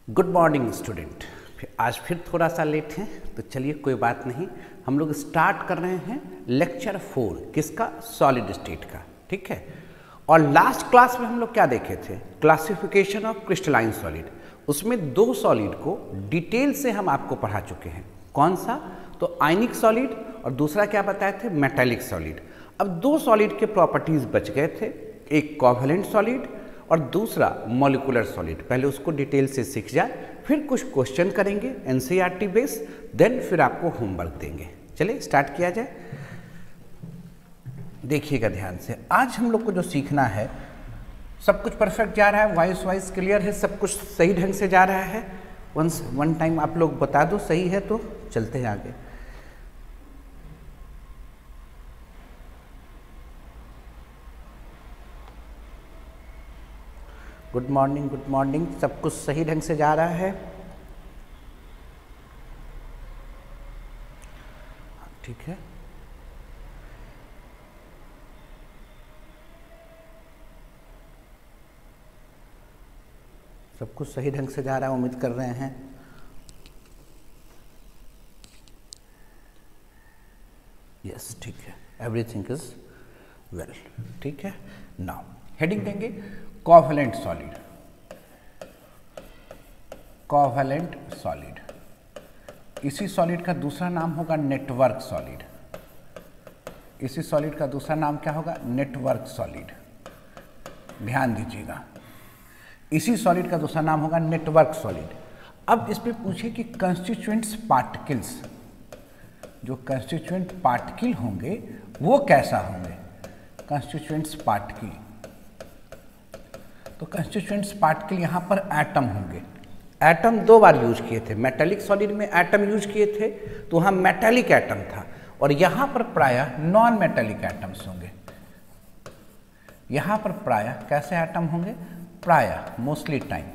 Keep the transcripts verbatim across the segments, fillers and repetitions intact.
Good morning student. आज फिर थोड़ा सा लेट है तो चलिए कोई बात नहीं, हम लोग स्टार्ट कर रहे हैं लेक्चर फोर, किसका? सॉलिड स्टेट का। ठीक है। और लास्ट क्लास में हम लोग क्या देखे थे? Classification of crystalline solid. उसमें दो सॉलिड को डिटेल से हम आपको पढ़ा चुके हैं। कौन सा? तो आयनिक सॉलिड और दूसरा क्या बताए थे? Metallic solid. अब दो सॉलिड के प्रॉपर्टीज बच गए थे, एक कोवैलेंट सॉलिड और दूसरा मॉलिक्यूलर सॉलिड। पहले उसको डिटेल से सीख जाए, फिर कुछ क्वेश्चन करेंगे एनसीईआरटी बेस, देन फिर आपको होमवर्क देंगे। चलिए स्टार्ट किया जाए। देखिएगा ध्यान से, आज हम लोग को जो सीखना है सब कुछ परफेक्ट जा रहा है, वॉइस वाइस क्लियर है, सब कुछ सही ढंग से जा रहा है। वंस वन टाइम आप लोग बता दो सही है तो चलते हैं आगे। Good morning, good morning. सब कुछ सही ढंग से जा रहा है? ठीक है। सब कुछ सही ढंग से जा रहा है, उम्मीद कर रहे हैं। यस, ठीक है। Everything is well. ठीक है। नाउ हेडिंग देंगे कोवैलेंट सॉलिड। कोवैलेंट सॉलिड, इसी सॉलिड का दूसरा नाम होगा नेटवर्क सॉलिड। इसी सॉलिड का दूसरा नाम क्या होगा? Network solid. ध्यान दीजिएगा, इसी सॉलिड का दूसरा नाम होगा नेटवर्क सॉलिड। अब इस पे पूछे कि कंस्टिट्यूएंट्स पार्टिकल्स, जो कंस्टिट्यूएंट पार्टिकल होंगे वो कैसा होंगे? कंस्टिट्यूएंट्स पार्टिकल, तो कंस्टिट्यूएंट्स पार्टिकल यहाँ पर एटम होंगे। एटम दो बार यूज किए थे, मेटालिक सॉलिड में एटम यूज किए थे तो वहाँ मेटालिक एटम था, और यहाँ पर प्रायः नॉन मेटालिक एटम्स होंगे। यहाँ पर प्रायः कैसे एटम होंगे? प्रायः मोस्टली टाइम,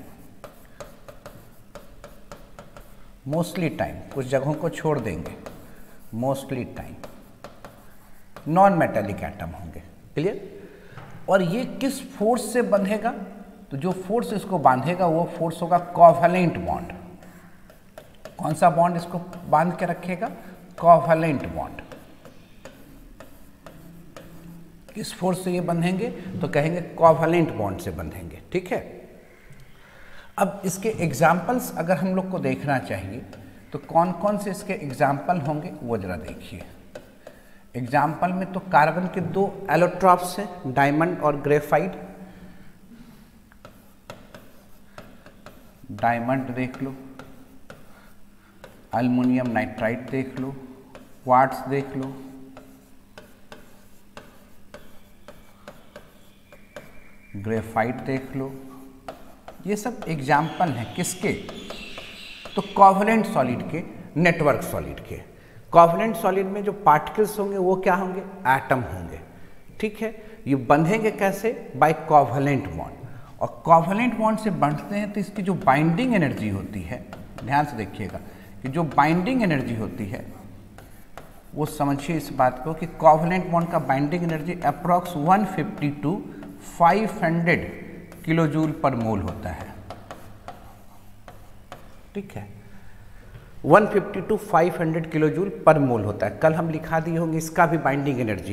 मोस्टली टाइम, कुछ जगहों को छोड़ देंगे, mostly time non metallic atom होंगे। क्लियर? और ये किस फोर्स से बंधेगा? तो जो फोर्स इसको बांधेगा वो फोर्स होगा कोवैलेंट बॉन्ड। कौन सा बॉन्ड इसको बांध के रखेगा? Covalent bond. किस फोर्स से ये बंधेंगे? तो कहेंगे कोवैलेंट बॉन्ड से बंधेंगे। ठीक है। अब इसके एग्जाम्पल्स अगर हम लोग को देखना चाहिए तो कौन कौन से इसके एग्जाम्पल होंगे वो जरा देखिए। एग्जाम्पल में तो कार्बन के दो एलोट्रॉप्स हैं, डायमंड और ग्रेफाइट। डायमंड देख लो, एल्युमिनियम नाइट्राइड देख लो, क्वार्ट्ज देख लो, ग्रेफाइट देख लो। ये सब एग्जाम्पल हैं किसके? तो कोवैलेंट सॉलिड के, नेटवर्क सॉलिड के। कोवैलेंट सॉलिड में जो पार्टिकल्स होंगे वो क्या होंगे? एटम होंगे। ठीक है। ये बंधेंगे कैसे? By covalent bond. और कोवैलेंट बॉन्ड से बंधते हैं तो इसकी जो बाइंडिंग एनर्जी होती है, ध्यान से देखिएगा कि जो बाइंडिंग एनर्जी होती है वो समझिए इस बात को कि कोवैलेंट बॉन्ड का binding energy approx one fifty two five hundred kilo joule per mole होता है। ठीक है। One fifty two five hundred kilo joule per mole होता है। कल हम लिखा दिए होंगे इसका भी बाइंडिंग एनर्जी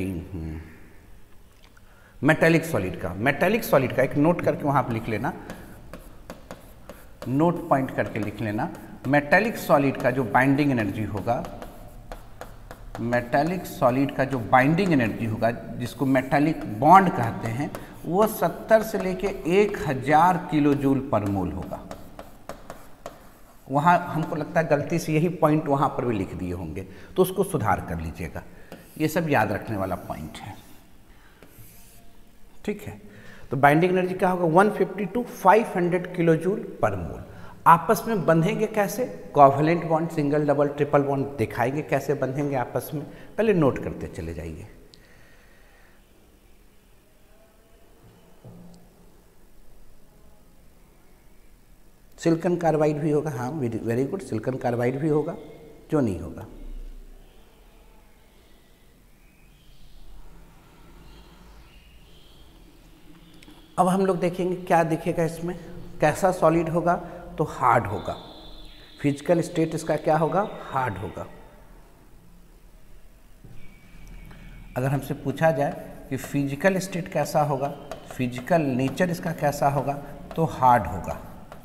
मेटालिक सॉलिड का। मेटालिक सॉलिड का एक नोट करके वहां पर लिख लेना, नोट पॉइंट करके लिख लेना। मेटालिक सॉलिड का जो बाइंडिंग एनर्जी होगा, मेटालिक सॉलिड का जो बाइंडिंग एनर्जी होगा, जिसको मेटालिक बॉन्ड कहते हैं, वो सत्तर से लेके एक हजार किलो जूल पर मोल होगा। वहाँ हमको लगता है गलती से यही पॉइंट वहाँ पर भी लिख दिए होंगे, तो उसको सुधार कर लीजिएगा। ये सब याद रखने वाला पॉइंट है। ठीक है। तो बाइंडिंग एनर्जी क्या होगा? One fifty two five hundred kilo joule per mole. आपस में बंधेंगे कैसे? Covalent bond, single, double, triple bond दिखाएंगे कैसे बंधेंगे आपस में, पहले नोट करते चले जाइए। सिलिकॉन कार्बाइड भी होगा। हाँ, वेरी गुड, सिलिकॉन कार्बाइड भी होगा, जो नहीं होगा। अब हम लोग देखेंगे क्या दिखेगा इसमें, कैसा सॉलिड होगा। तो हार्ड होगा। फिजिकल स्टेट इसका क्या होगा? हार्ड होगा। अगर हमसे पूछा जाए कि फिजिकल स्टेट कैसा होगा, फिजिकल नेचर इसका कैसा होगा, तो हार्ड होगा,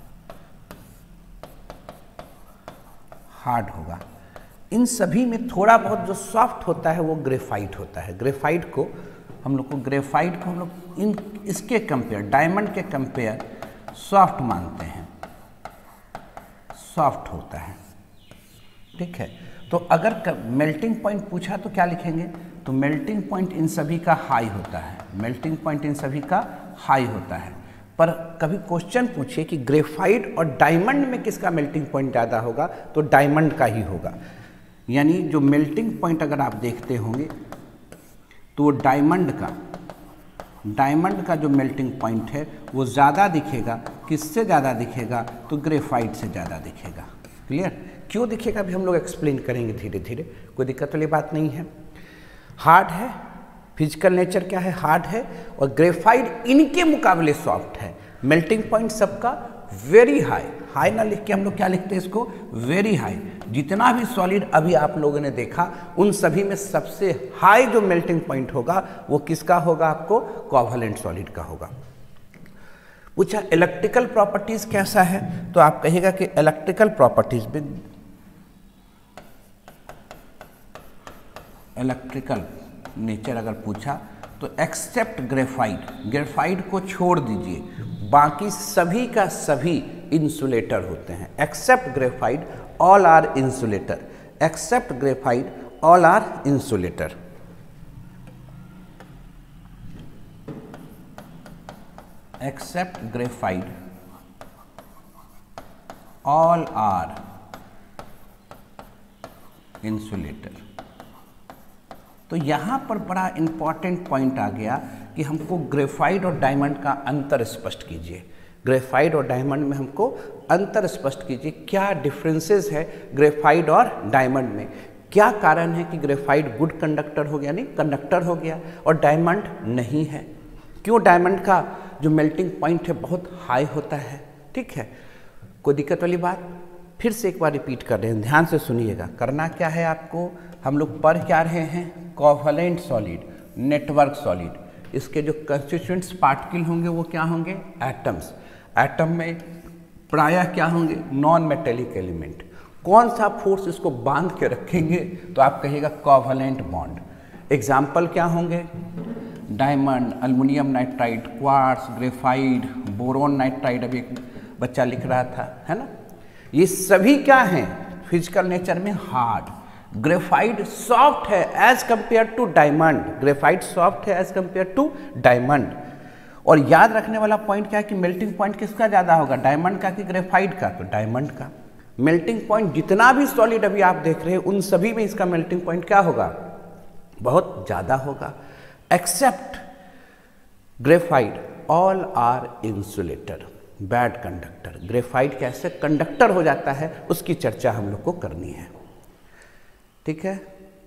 हार्ड होगा। इन सभी में थोड़ा बहुत जो सॉफ्ट होता है वो ग्रेफाइट होता है। ग्रेफाइट को हम लोग को ग्रेफाइट को हम लोग इन इसके कंपेयर, डायमंड के कंपेयर सॉफ्ट मानते हैं, सॉफ्ट होता है, ठीक है। तो अगर मेल्टिंग पॉइंट पूछा तो क्या लिखेंगे? तो मेल्टिंग पॉइंट इन सभी का हाई होता है, मेल्टिंग पॉइंट इन सभी का हाई होता है। पर कभी क्वेश्चन पूछे कि ग्रेफाइट और डायमंड में किसका मेल्टिंग पॉइंट ज़्यादा होगा, तो डायमंड का ही होगा। यानी जो मेल्टिंग पॉइंट अगर आप देखते होंगे तो डायमंड का डायमंड का जो मेल्टिंग पॉइंट है वो ज़्यादा दिखेगा। किससे ज़्यादा दिखेगा? तो ग्रेफाइट से ज़्यादा दिखेगा। क्लियर? क्यों दिखेगा अभी हम लोग एक्सप्लेन करेंगे धीरे धीरे, कोई दिक्कत वाली बात नहीं है। हार्ड है, फिजिकल नेचर क्या है? हार्ड है, और ग्रेफाइट इनके मुकाबले सॉफ्ट है। मेल्टिंग पॉइंट सबका वेरी हाई, हाई ना लिख के हम लोग क्या लिखते हैं इसको? Very high. जितना भी सॉलिड अभी आप लोगों ने देखा उन सभी में सबसे हाई जो मेल्टिंग पॉइंट होगा वो किसका होगा? आपको कोवैलेंट सॉलिड का होगा। पूछा इलेक्ट्रिकल प्रॉपर्टीज कैसा है, तो आप कहिएगा कि इलेक्ट्रिकल प्रॉपर्टीज में इलेक्ट्रिकल नेचर अगर पूछा तो एक्सेप्ट ग्रेफाइट, ग्रेफाइट को छोड़ दीजिए, बाकी सभी का सभी इंसुलेटर होते हैं। Except graphite all are insulator, except graphite all are insulator. Except graphite all are insulator. तो यहां पर बड़ा इंपॉर्टेंट पॉइंट आ गया कि हमको ग्रेफाइट और डायमंड का अंतर स्पष्ट कीजिए। ग्रेफाइट और डायमंड में हमको अंतर स्पष्ट कीजिए, क्या डिफरेंसेस है ग्रेफाइट और डायमंड में? क्या कारण है कि ग्रेफाइट गुड कंडक्टर हो गया, नहीं कंडक्टर हो गया, और डायमंड नहीं है? क्यों डायमंड का जो मेल्टिंग पॉइंट है बहुत हाई होता है? ठीक है, कोई दिक्कत वाली बात? फिर से एक बार रिपीट कर रहे हैं, ध्यान से सुनिएगा। करना क्या है आपको? हम लोग पढ़ क्या रहे हैं? Covalent solid, network solid. इसके जो कंस्टिट्यूएंट्स पार्टिकल होंगे वो क्या होंगे? एटम्स। एटम में प्रायः क्या होंगे? Non metallic element. कौन सा फोर्स इसको बांध के रखेंगे? तो आप कहिएगा कोवैलेंट बॉन्ड। एग्जाम्पल क्या होंगे? Diamond, aluminium nitride, quartz, graphite, boron nitride, अभी एक बच्चा लिख रहा था, है ना। ये सभी क्या हैं? फिजिकल नेचर में हार्ड। ग्रेफाइट सॉफ्ट है as compare to diamond, graphite soft है एज कंपेयर टू डायमंड। और याद रखने वाला पॉइंट क्या है कि मेल्टिंग पॉइंट किसका ज़्यादा होगा? डायमंड का कि ग्रेफाइट का? तो डायमंड का। मेल्टिंग पॉइंट जितना भी सॉलिड अभी आप देख रहे हैं उन सभी में इसका मेल्टिंग पॉइंट क्या होगा? बहुत ज़्यादा होगा। Except graphite all are insulator, bad conductor. Graphite कैसे कंडक्टर हो जाता है उसकी चर्चा हम लोग को करनी है, ठीक है।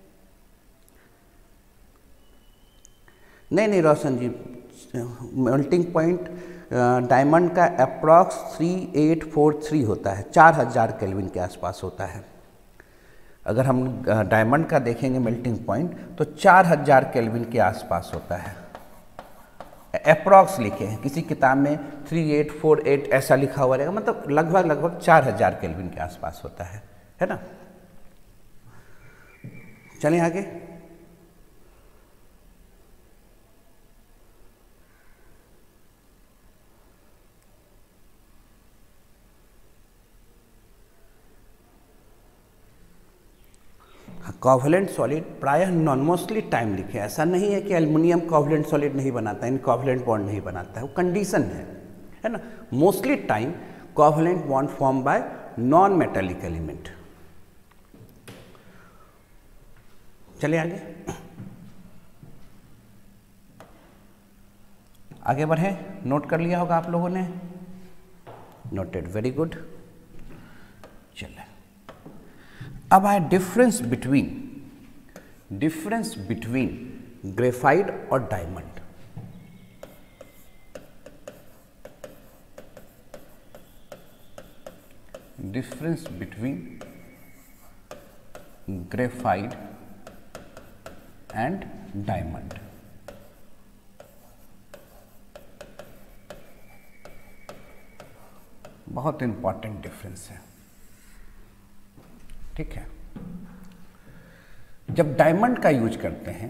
नहीं नहीं Roshan ji, melting point diamond का approx three eight four three होता है, चार हजार केल्विन के आसपास होता है। अगर हम डायमंड का देखेंगे मेल्टिंग पॉइंट तो चार हजार केल्विन के आसपास होता है। अप्रॉक्स लिखे हैं, किसी किताब में थ्री एट फोर एट ऐसा लिखा हुआ रहेगा, मतलब लगभग लगभग चार हजार केल्विन के आसपास होता है, है ना। चलें आगे। कोवैलेंट सॉलिड प्रायः नॉन मोस्टली टाइम लिखे, ऐसा नहीं है कि एल्युमिनियम कोवैलेंट सॉलिड नहीं बनाता, इन कोवैलेंट बॉन्ड नहीं बनाता है, वो कंडीशन है, है ना। Mostly time covalent bond form by non metallic element. चलिए आगे आगे बढ़े। नोट कर लिया होगा आप लोगों ने, नोटेड, वेरी गुड। चलिए अब आए difference between difference between graphite और diamond. Difference between graphite and diamond. बहुत इंपॉर्टेंट डिफरेंस है, ठीक है। जब डायमंड का यूज करते हैं,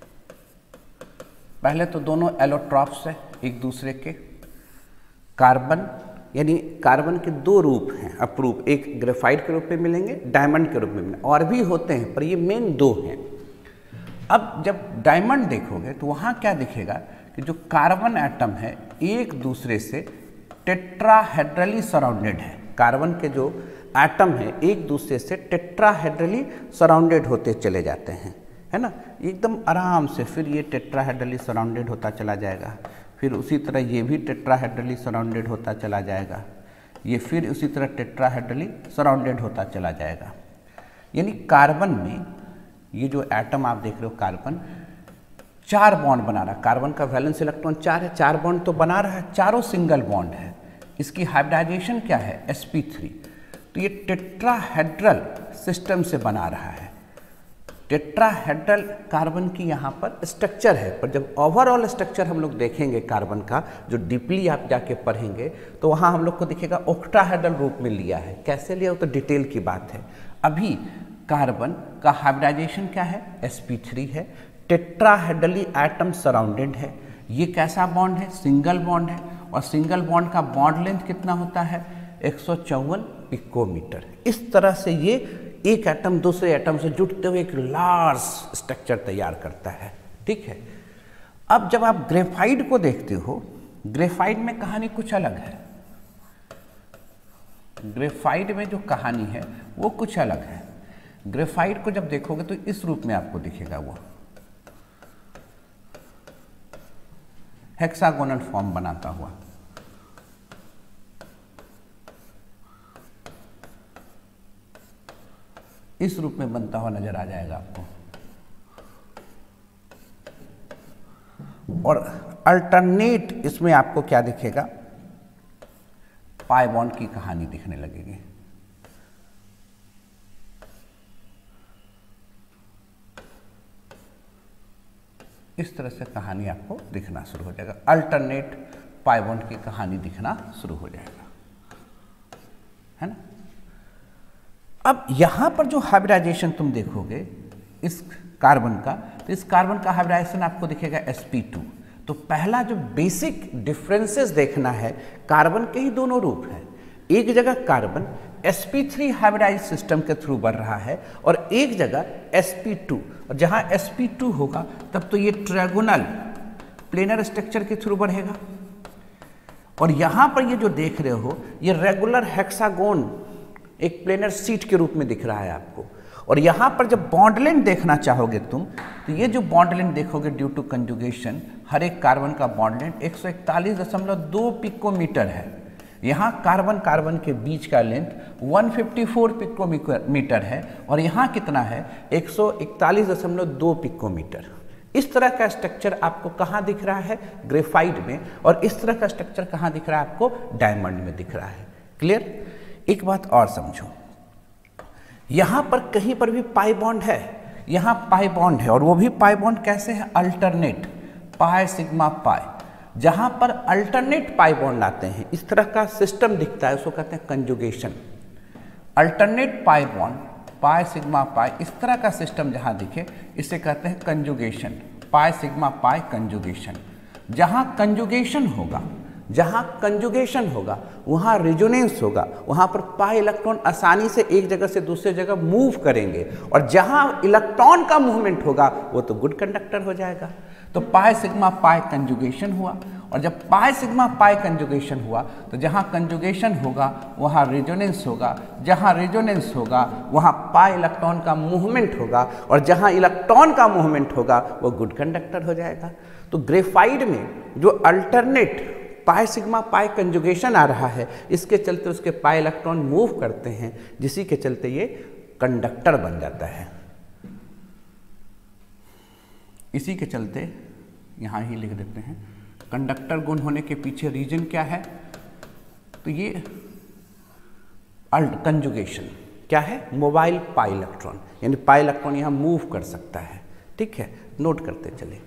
पहले तो दोनों एलोट्रॉप्स है एक दूसरे के, कार्बन यानी कार्बन के दो रूप हैं अपरूप, एक ग्रेफाइट के रूप में मिलेंगे, डायमंड के रूप में मिलेंगे, और भी होते हैं पर ये मेन दो हैं। अब जब डायमंड देखोगे तो वहाँ क्या दिखेगा कि जो कार्बन एटम है एक दूसरे से टेट्राहेड्रली सराउंडेड है। कार्बन के जो एटम है एक दूसरे से टेट्राहेड्रली सराउंडेड होते चले जाते हैं, है ना, एकदम आराम से। फिर ये टेट्राहेड्रली सराउंडेड होता चला जाएगा, फिर उसी तरह ये भी टेट्राहेड्रली सराउंडेड होता चला जाएगा, ये फिर उसी तरह टेट्राहेड्रली सराउंडेड होता चला जाएगा। यानी कार्बन में ये जो एटम आप देख रहे हो, कार्बन चार बॉन्ड बना रहा है। कार्बन का वैलेंस इलेक्ट्रॉन चार है, चार बॉन्ड तो बना रहा है, चारों सिंगल बॉन्ड है। इसकी हाइब्रिडाइजेशन क्या है, एस पी थ्री। तो ये टेट्राहेड्रल सिस्टम से बना रहा है। टेट्राहेड्रल कार्बन की यहाँ पर स्ट्रक्चर है, पर जब ओवरऑल स्ट्रक्चर हम लोग देखेंगे कार्बन का, जो डीपली आप जाके पढ़ेंगे, तो वहाँ हम लोग को दिखेगा ऑक्टाहेड्रल रूप में लिया है। कैसे लिया वो तो डिटेल की बात है। अभी कार्बन का हाइब्रिडाइजेशन क्या है, एस पी थ्री है, टेट्राहेड्रली एटम सराउंडेड है। ये कैसा बॉन्ड है, सिंगल बॉन्ड है, और सिंगल बॉन्ड का बॉन्ड लेंथ कितना होता है, एक सौ चौवन पिकोमीटर। इस तरह से ये एक एटम दूसरे एटम से जुड़ते हुए एक लार्ज स्ट्रक्चर तैयार करता है, ठीक है। अब जब आप ग्रेफाइट को देखते हो, ग्रेफाइट में कहानी कुछ अलग है। ग्रेफाइट में जो कहानी है वो कुछ अलग है। ग्रेफाइट को जब देखोगे तो इस रूप में आपको दिखेगा, वो हेक्सागोनल फॉर्म बनाता हुआ। इस रूप में बनता हुआ नजर आ जाएगा आपको। और अल्टरनेट इसमें आपको क्या दिखेगा, पाई बॉन्ड की कहानी दिखने लगेगी। इस तरह से कहानी आपको दिखना शुरू हो जाएगा। अल्टरनेट पाई बॉन्ड की कहानी दिखना शुरू हो जाएगा, है ना। अब यहां पर जो हाइब्रिडाइजेशन तुम देखोगे इस कार्बन का, तो इस कार्बन का हाइब्रिडाइजेशन आपको दिखेगा एस पी टू। तो पहला जो बेसिक डिफरेंसेस देखना है, कार्बन के ही दोनों रूप हैं। एक जगह carbon S P three hybridize system के थ्रू बढ़ रहा है, और एक जगह एस पी टू। और जहां एस पी टू होगा तब तो ये ट्रायगोनल प्लेनर स्ट्रक्चर के थ्रू बढ़ेगा, और यहां पर ये जो देख रहे हो ये रेगुलर हेक्सागोन एक प्लेनर सीट के रूप में दिख रहा है आपको। और यहाँ पर जब बॉन्ड लेंथ देखना चाहोगे तुम, तो ये जो बॉन्ड लेंथ देखोगे ड्यू टू कंजुगेशन, हर एक कार्बन का बॉन्ड लेंथ एक सौ इकतालीस दशमलव दो पिकोमीटर है। यहाँ कार्बन कार्बन के बीच का लेंथ एक सौ चौवन पिकोमीटर है, और यहाँ कितना है, एक सौ इकतालीस दशमलव दो पिकोमीटर। इस तरह का स्ट्रक्चर आपको कहाँ दिख रहा है, ग्रेफाइट में, और इस तरह का स्ट्रक्चर कहाँ दिख रहा है आपको, डायमंड में दिख रहा है। क्लियर। एक बात और समझो, यहां पर कहीं पर भी पाई बॉन्ड है, यहां पाई बॉन्ड है, और वो भी पाई बॉन्ड कैसे है, अल्टरनेट पाई सिग्मा पाई। जहां पर अल्टरनेट पाई बॉन्ड आते हैं, इस तरह का सिस्टम दिखता है, उसको कहते हैं conjugation. Alternate pi bond pi sigma pi, इस तरह का सिस्टम जहां दिखे इसे कहते हैं conjugation, pi sigma pi conjugation. जहां कंजुगेशन होगा जहां कंजुगेशन होगा वहां रेजोनेंस होगा, वहां पर पाई इलेक्ट्रॉन आसानी से एक जगह से दूसरे जगह मूव करेंगे, और जहां इलेक्ट्रॉन का मूवमेंट होगा वो तो गुड कंडक्टर हो जाएगा। तो पाई सिग्मा पाई कंजुगेशन हुआ, और जब पाई सिग्मा पाई कंजुगेशन हुआ तो जहां कंजुगेशन होगा वहां रेजोनेंस होगा, जहां रेजोनेंस होगा वहां पाई इलेक्ट्रॉन का मूवमेंट होगा, और जहां इलेक्ट्रॉन का मूवमेंट होगा वो गुड कंडक्टर हो जाएगा। तो ग्रेफाइट में जो alternate pi sigma pi conjugation आ रहा है, इसके चलते उसके पाई इलेक्ट्रॉन मूव करते हैं, जिसी के चलते ये कंडक्टर बन जाता है। इसी के चलते यहाँ ही लिख देते हैं, कंडक्टर गुण होने के पीछे रीजन क्या है, तो ये कंजुगेशन क्या है, मोबाइल पाई इलेक्ट्रॉन, यानी पाई इलेक्ट्रॉन यहाँ मूव कर सकता है। ठीक है, नोट करते चले।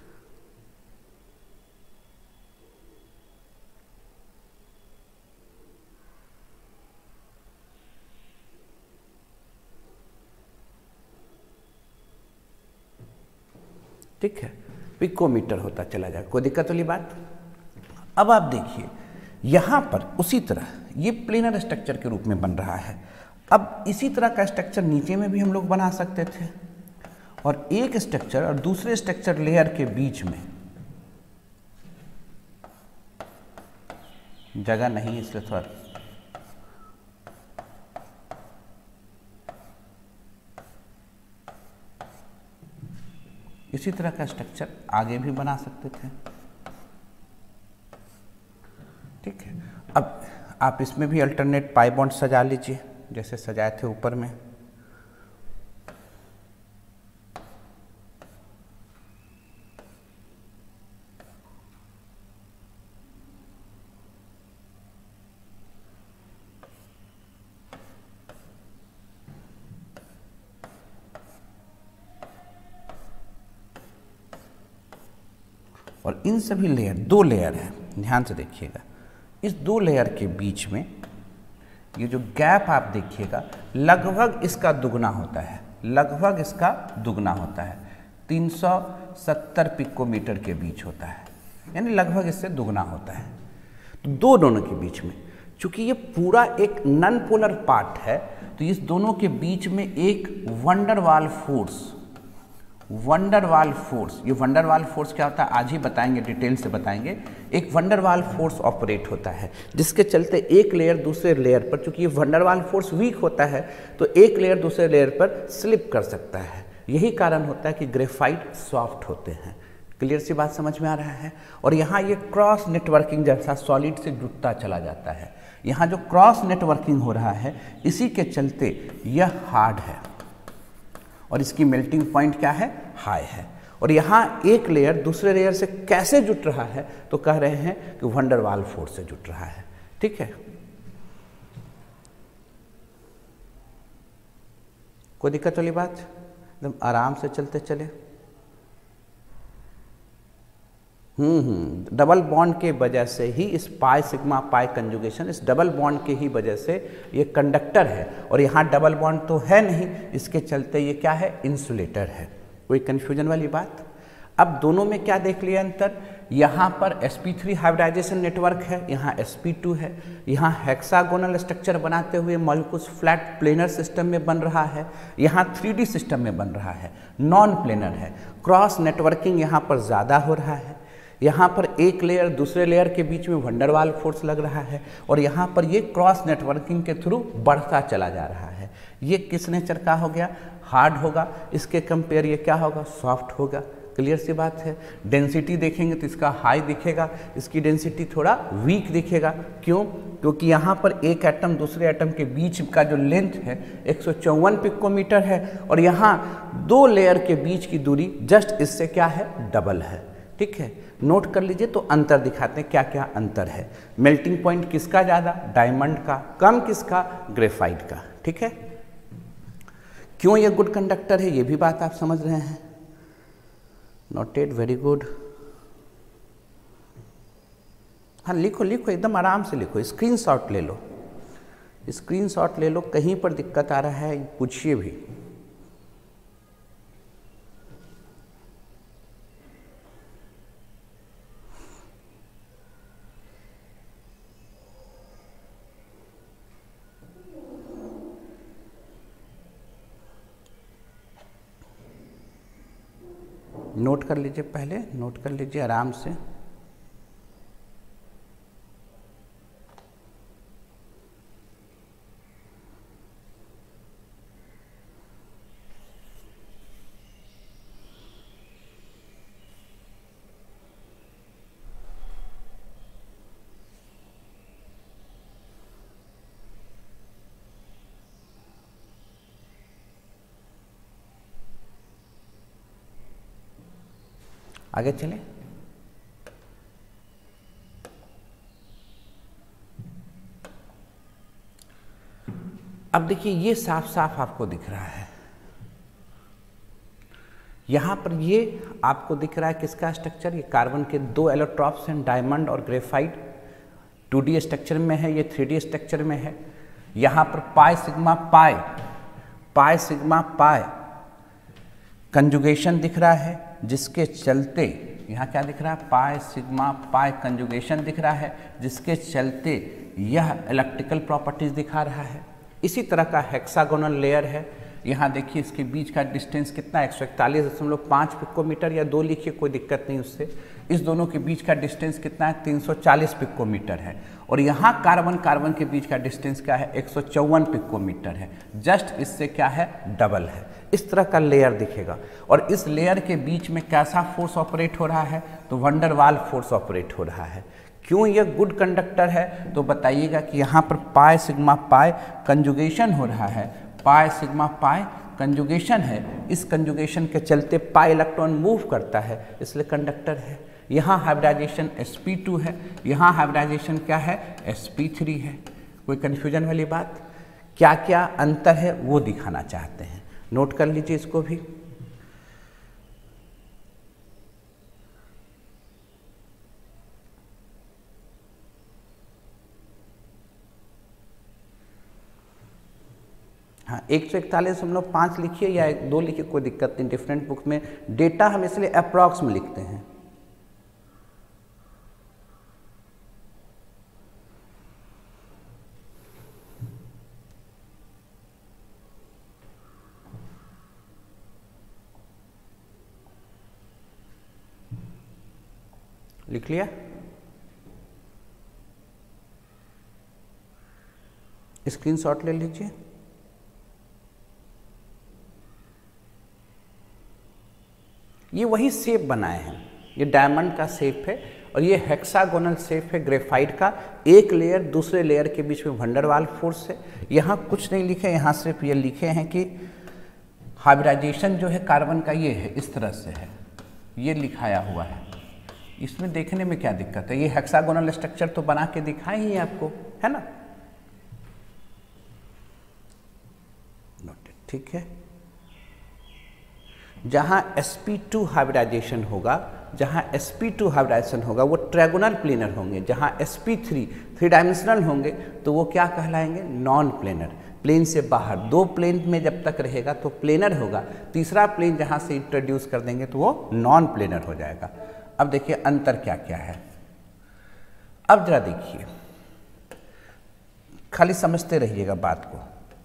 ठीक है, पिकोमीटर होता चला जाए, कोई दिक्कत वाली बात। अब आप देखिए यहाँ पर उसी तरह ये प्लेनर स्ट्रक्चर के रूप में बन रहा है। अब इसी तरह का स्ट्रक्चर नीचे में भी हम लोग बना सकते थे, और एक स्ट्रक्चर और दूसरे स्ट्रक्चर लेयर के बीच में जगह नहीं, इसलिए थोड़ा इसी तरह का स्ट्रक्चर आगे भी बना सकते थे। ठीक है, अब आप इसमें भी अल्टरनेट पाई बॉन्ड सजा लीजिए जैसे सजाए थे ऊपर में। और इन सभी लेयर, दो लेयर है, ध्यान से देखिएगा, इस दो लेयर के बीच में ये जो गैप आप देखिएगा लगभग इसका दुगना होता है, लगभग इसका दुगना होता है, तीन सौ सत्तर पिकोमीटर के बीच होता है, यानी लगभग इससे दुगना होता है। तो दो दोनों के बीच में, चूंकि ये पूरा एक नॉन पोलर पार्ट है, तो इस दोनों के बीच में एक वंडरवाल फोर्स, वंडरवाल फोर्स, ये वंडरवाल फोर्स क्या होता है आज ही बताएंगे, डिटेल से बताएंगे। एक वंडरवाल फोर्स ऑपरेट होता है जिसके चलते एक लेयर दूसरे लेयर पर, चूंकि ये वंडरवाल फोर्स वीक होता है तो एक लेयर दूसरे लेयर पर स्लिप कर सकता है। यही कारण होता है कि ग्रेफाइट सॉफ्ट होते हैं। क्लियर सी बात समझ में आ रहा है। और यहाँ ये क्रॉस नेटवर्किंग जैसा सॉलिड से जुड़ता चला जाता है। यहाँ जो क्रॉस नेटवर्किंग हो रहा है इसी के चलते यह हार्ड है और इसकी मेल्टिंग पॉइंट क्या है, हाई है। और यहाँ एक लेयर दूसरे लेयर से कैसे जुट रहा है, तो कह रहे हैं कि वंडरवाल फोर्स से जुट रहा है। ठीक है, कोई दिक्कत वाली बात, एकदम आराम से चलते चले। हम्म हम्म डबल बॉन्ड के वजह से ही इस पाई सिग्मा पाई कंजुगेशन, इस डबल बॉन्ड के ही वजह से ये कंडक्टर है, और यहाँ डबल बॉन्ड तो है नहीं, इसके चलते ये क्या है, इंसुलेटर है। कोई कन्फ्यूजन वाली बात। अब दोनों में क्या देख लिया अंतर, यहाँ पर S P three hybridization network है, यहाँ एस पी टू है। यहाँ हेक्सागोनल स्ट्रक्चर बनाते हुए मॉलिक्यूल्स फ्लैट प्लेनर सिस्टम में बन रहा है, यहाँ थ्री डी सिस्टम में बन रहा है, नॉन प्लेनर है। क्रॉस नेटवर्किंग यहाँ पर ज़्यादा हो रहा है। यहाँ पर एक लेयर दूसरे लेयर के बीच में वंडरवाल फोर्स लग रहा है, और यहाँ पर ये क्रॉस नेटवर्किंग के थ्रू बढ़ता चला जा रहा है। ये किस नेचर का हो गया, हार्ड होगा। इसके कंपेयर ये क्या होगा, सॉफ्ट होगा। क्लियर सी बात है। डेंसिटी देखेंगे तो इसका हाई दिखेगा, इसकी डेंसिटी थोड़ा वीक दिखेगा। क्यों, क्योंकि यहाँ पर एक एटम दूसरे एटम के बीच का जो लेंथ है एक सौ चौवन पिकोमीटर है, और यहाँ दो लेयर के बीच की दूरी जस्ट इससे क्या है, डबल है। ठीक है, नोट कर लीजिए। तो अंतर दिखाते हैं क्या क्या अंतर है। मेल्टिंग पॉइंट किसका ज़्यादा, डायमंड का, कम किसका, ग्रेफाइट का। ठीक है, क्यों ये गुड कंडक्टर है ये भी बात आप समझ रहे हैं। Noted, very good. हाँ लिखो लिखो, एकदम आराम से लिखो, स्क्रीनशॉट ले लो, स्क्रीनशॉट ले लो। कहीं पर दिक्कत आ रहा है पूछिए भी। नोट कर लीजिए, पहले नोट कर लीजिए आराम से। आगे चले। अब देखिए ये साफ साफ आपको दिख रहा है, यहाँ पर ये आपको दिख रहा है किसका स्ट्रक्चर, ये कार्बन के दो एलोट्रॉप्स हैं, डायमंड और ग्रेफाइट। टू डी स्ट्रक्चर में है, ये थ्री डी स्ट्रक्चर में है। यहाँ पर pi sigma pi pi sigma pi conjugation दिख रहा है, जिसके चलते यहाँ क्या दिख रहा है, पाई सिग्मा पाई कंजुगेशन दिख रहा है, जिसके चलते यह इलेक्ट्रिकल प्रॉपर्टीज दिखा रहा है। इसी तरह का हेक्सागोनल लेयर है, यहाँ देखिए इसके बीच का डिस्टेंस कितना है, एक सौ इकतालीस दशमलव पाँच पिकोमीटर, या दो लिखिए कोई दिक्कत नहीं उससे। इस दोनों के बीच का डिस्टेंस कितना है, तीन सौ चालीस पिकोमीटर है। और यहाँ कार्बन कार्बन के बीच का डिस्टेंस क्या है, एक सौ चौवन पिकोमीटर है। जस्ट इससे क्या है, डबल है। इस तरह का लेयर दिखेगा। और इस लेयर के बीच में कैसा फोर्स ऑपरेट हो रहा है, तो वंडर वाल फोर्स ऑपरेट हो रहा है। क्यों यह गुड कंडक्टर है, तो बताइएगा कि यहाँ पर पाई सिग्मा पाई कंजुगेशन हो रहा है, पाई सिग्मा पाई कंजुगेशन है। इस कंजुगेशन के चलते पाई इलेक्ट्रॉन मूव करता है, इसलिए कंडक्टर है। यहाँ हाइब्रिडाइजेशन एस पी टू है, यहाँ हाइब्रिडाइजेशन क्या है, एस पी थ्री है। कोई कन्फ्यूजन वाली बात, क्या क्या अंतर है वो दिखाना चाहते हैं, नोट कर लीजिए इसको भी। हाँ, एक सौ इकतालीस दशमलव पाँच लिखिए या एक दो लिखिए, कोई दिक्कत नहीं। डिफरेंट बुक में डेटा हम इसलिए अप्रॉक्स में लिखते हैं। लिख लिया, स्क्रीनशॉट ले लीजिए। ये वही शेप बनाए हैं, ये डायमंड का शेप है और ये हेक्सागोनल शेप है ग्रेफाइट का। एक लेयर दूसरे लेयर के बीच में वंडरवाल फोर्स है। यहाँ कुछ नहीं लिखे, यहाँ सिर्फ ये लिखे हैं कि हाइब्रिडाइजेशन जो है कार्बन का ये है, इस तरह से है, ये लिखाया हुआ है। इसमें देखने में क्या दिक्कत है, ये हेक्सागोनल स्ट्रक्चर तो बना के दिखाए ही आपको, है ना। नोटेड, ठीक है। जहाँ एस पी टू हाइब्रिडाइजेशन होगा, जहाँ एस पी टू हाइब्रिडाइजेशन होगा वो ट्रायगोनल प्लेनर होंगे। जहाँ S P three three dimensional होंगे तो वो क्या कहलाएंगे, नॉन प्लेनर। प्लेन से बाहर, दो प्लेन में जब तक रहेगा तो प्लेनर होगा, तीसरा प्लेन जहाँ से इंट्रोड्यूस कर देंगे तो वो नॉन प्लेनर हो जाएगा। अब देखिए अंतर क्या क्या है। अब जरा देखिए, खाली समझते रहिएगा बात को।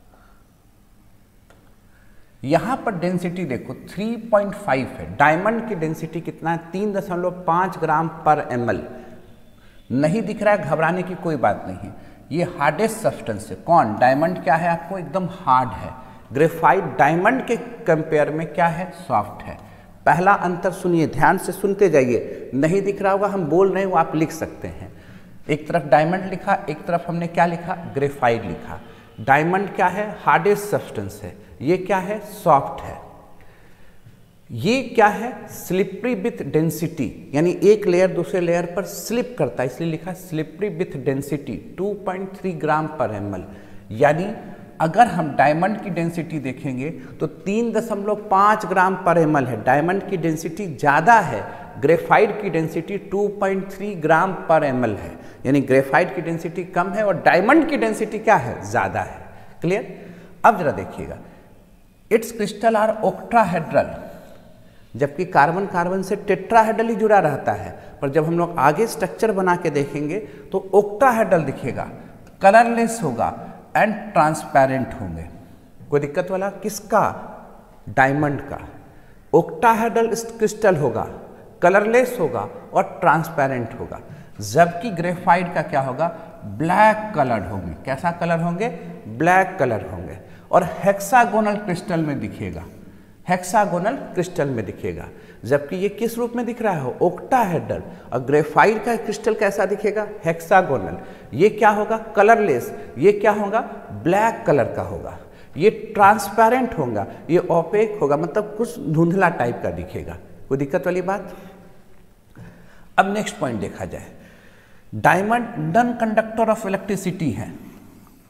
यहां पर डेंसिटी देखो तीन पॉइंट पाँच है, डायमंड की डेंसिटी कितना है, तीन दशमलव पाँच ग्राम पर एम एल। नहीं दिख रहा है, घबराने की कोई बात नहीं है। ये हार्डेस्ट सब्सटेंस है। कौन, डायमंड क्या है आपको, एकदम हार्ड है। ग्रेफाइट डायमंड के कंपेयर में क्या है, सॉफ्ट है। पहला अंतर सुनिए, ध्यान से सुनते जाइए। नहीं दिख रहा होगा, हम बोल रहे हैं वो आप लिख सकते हैं। एक तरफ डायमंड लिखा, एक तरफ हमने क्या लिखा, ग्रेफाइट लिखा। डायमंड क्या है, हार्डेस्ट सब्सटेंस है। ये क्या है, सॉफ्ट है। ये क्या है, स्लिपरी विथ डेंसिटी, यानी एक लेयर दूसरे लेयर पर स्लिप करता है, इसलिए लिखा स्लिपरी विथ डेंसिटी दो पॉइंट तीन ग्राम पर एम एल। यानी अगर हम डायमंड की डेंसिटी देखेंगे तो तीन दशमलव पाँच ग्राम पर एम एल है। डायमंड की डेंसिटी ज़्यादा है, ग्रेफाइट की डेंसिटी दो पॉइंट तीन ग्राम पर एम एल है। यानी ग्रेफाइट की डेंसिटी कम है और डायमंड की डेंसिटी क्या है, ज़्यादा है। क्लियर। अब जरा देखिएगा, इट्स क्रिस्टल आर ऑक्ट्राहेड्रल, जबकि कार्बन कार्बन से टेट्राहेड्रली जुड़ा रहता है। पर जब हम लोग आगे स्ट्रक्चर बना के देखेंगे तो ऑक्टाहेड्रल दिखेगा, कलरलेस होगा एंड ट्रांसपेरेंट होंगे। कोई दिक्कत वाला, किसका, डायमंड का। ऑक्टाहेड्रल क्रिस्टल होगा, कलरलेस होगा और ट्रांसपेरेंट होगा। जबकि ग्रेफाइट का क्या होगा, ब्लैक कलर होंगे। कैसा कलर होंगे, ब्लैक कलर होंगे। और हेक्सागोनल क्रिस्टल में दिखेगा, हेक्सागोनल क्रिस्टल में दिखेगा। जबकि ये किस रूप में दिख रहा है, ऑक्टाहेड्रल। और ग्रेफाइट का क्रिस्टल कैसा दिखेगा, हेक्सागोनल। ये क्या होगा, कलरलेस। ये क्या होगा, ब्लैक कलर का होगा। ये ट्रांसपेरेंट होगा, ये ओपेक होगा, मतलब कुछ धुंधला टाइप का दिखेगा। कोई दिक्कत वाली बात। अब नेक्स्ट पॉइंट देखा जाए, diamond non conductor of electricity है।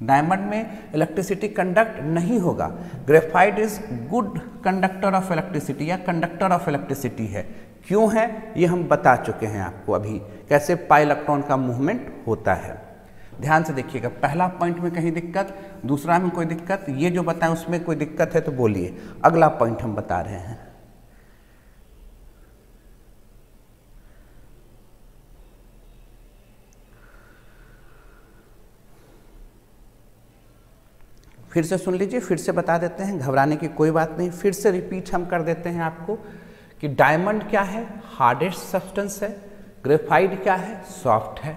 डायमंड में इलेक्ट्रिसिटी कंडक्ट नहीं होगा। Graphite is good conductor of electricity या कंडक्टर ऑफ इलेक्ट्रिसिटी है। क्यों है ये हम बता चुके हैं आपको अभी, कैसे पाई इलेक्ट्रॉन का मूवमेंट होता है। ध्यान से देखिएगा, पहला पॉइंट में कहीं दिक्कत, दूसरा में कोई दिक्कत, ये जो बताएं उसमें कोई दिक्कत है तो बोलिए। अगला पॉइंट हम बता रहे हैं। फिर से सुन लीजिए, फिर से बता देते हैं, घबराने की कोई बात नहीं। फिर से रिपीट हम कर देते हैं आपको कि डायमंड क्या है, हार्डेस्ट सब्सटेंस है। ग्रेफाइट क्या है, सॉफ्ट है।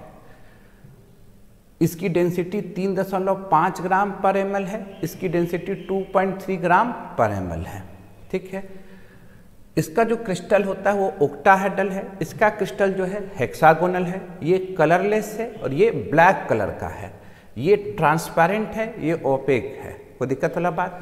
इसकी डेंसिटी तीन दशमलव पाँच ग्राम पर एम एल है, इसकी डेंसिटी दो पॉइंट तीन ग्राम पर एम एल है। ठीक है, इसका जो क्रिस्टल होता है वो ओक्टाहेड्रल है, इसका क्रिस्टल जो है हेक्सागोनल है। ये कलरलेस है और ये ब्लैक कलर का है। ये ट्रांसपेरेंट है, ये ओपेक है। कोई दिक्कत वाला बात?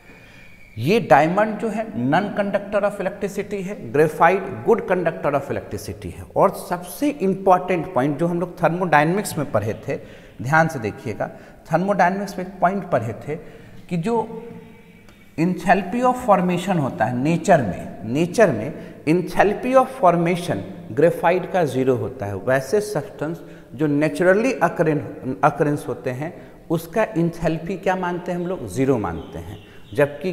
ये डायमंड जो है नॉन कंडक्टर ऑफ इलेक्ट्रिसिटी है, graphite good conductor of electricity है। और सबसे इंपॉर्टेंट पॉइंट जो हम लोग थर्मोडायनेमिक्स में पढ़े थे, ध्यान से देखिएगा, थर्मोडायनेमिक्स में एक पॉइंट पढ़े थे कि जो इंथैल्पी ऑफ फॉर्मेशन होता है नेचर में, नेचर में इंथैल्पी ऑफ फॉर्मेशन ग्रेफाइट का जीरो होता है। वैसे सब्सटेंस जो नेचुरली अकरेंस होते हैं उसका इंथैल्पी क्या मानते हैं हम लोग, जीरो मानते हैं। जबकि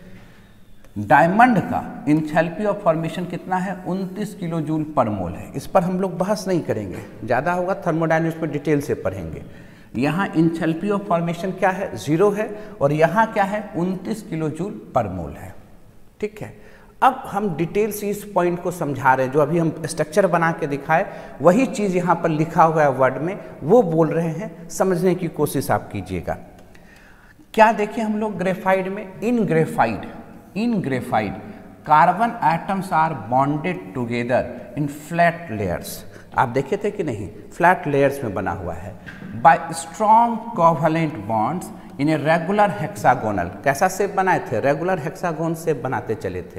डायमंड का इंथैल्पी ऑफ फॉर्मेशन कितना है, उनतीस किलो जूल पर मोल है। इस पर हम लोग बहस नहीं करेंगे, ज़्यादा होगा थर्मोडायनेमिक्स में डिटेल से पढ़ेंगे। यहाँ इंथैल्पी ऑफ फॉर्मेशन क्या है, जीरो है, और यहाँ क्या है, उनतीस किलो जूल पर मोल है। ठीक है, अब हम डिटेल से इस पॉइंट को समझा रहे हैं। जो अभी हम स्ट्रक्चर बना के दिखाए वही चीज़ यहाँ पर लिखा हुआ है वर्ड में, वो बोल रहे हैं, समझने की कोशिश आप कीजिएगा। क्या देखें हम लोग ग्रेफाइट में, in graphite in graphite carbon atoms are bonded together in flat layers. आप देखे थे कि नहीं, फ्लैट लेयर्स में बना हुआ है by strong covalent bonds in a regular hexagonal. कैसा शेप बनाए थे, रेगुलर हेक्सागोन शेप बनाते चले थे।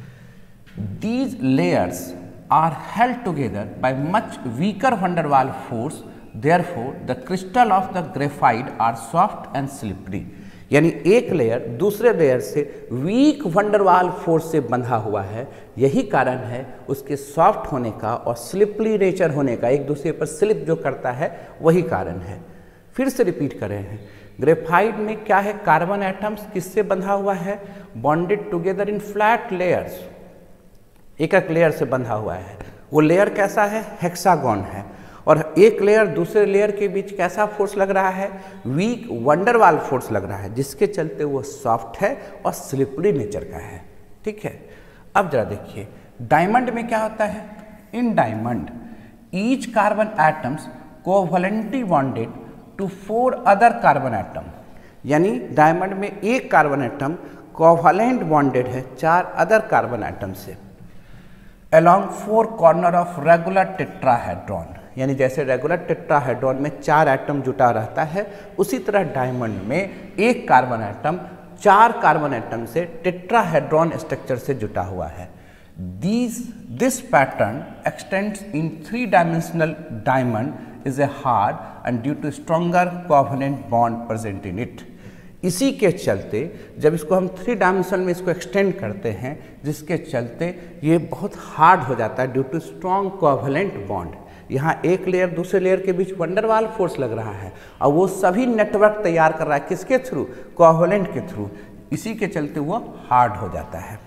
These layers are held together by much weaker van der Waals force, therefore the crystal of the graphite are soft and slippery। यानी एक layer दूसरे layer से weak van der Waals force से बंधा हुआ है, यही कारण है उसके सॉफ्ट होने का और स्लिपरी नेचर होने का, एक दूसरे पर स्लिप जो करता है वही कारण है। फिर से रिपीट कर रहे हैं, ग्रेफाइट में क्या है, कार्बन एटम्स किससे बंधा हुआ है, bonded together in flat layers, एक एक लेयर से बंधा हुआ है। वो लेयर कैसा है, हेक्सागोन है, और एक लेयर दूसरे लेयर के बीच कैसा फोर्स लग रहा है, weak van der Waals force लग रहा है, जिसके चलते वो सॉफ्ट है और स्लिपरी नेचर का है। ठीक है, अब जरा देखिए डायमंड में क्या होता है, in diamond each carbon atoms covalently bonded to four other carbon atom. यानी डायमंड में एक कार्बन एटम कोवैलेंट बॉन्डेड है चार अदर कार्बन एटम से, along four corner of regular tetrahedron. यानी जैसे रेगुलर टेट्राहेड्रॉन में चार एटम जुटा रहता है, उसी तरह डायमंड में एक कार्बन एटम चार कार्बन एटम से टेट्राहेड्रॉन स्ट्रक्चर से जुटा हुआ है। These, this pattern extends in three dimensional diamond is a hard and due to stronger covalent bond present in it। इसी के चलते जब इसको हम थ्री डायमेंशन में इसको एक्सटेंड करते हैं, जिसके चलते ये बहुत हार्ड हो जाता है due to strong covalent bond. यहाँ एक लेयर दूसरे लेयर के बीच van der Waals फोर्स लग रहा है और वो सभी नेटवर्क तैयार कर रहा है, किसके थ्रू, कोवैलेंट के थ्रू। इसी के चलते वो हार्ड हो जाता है।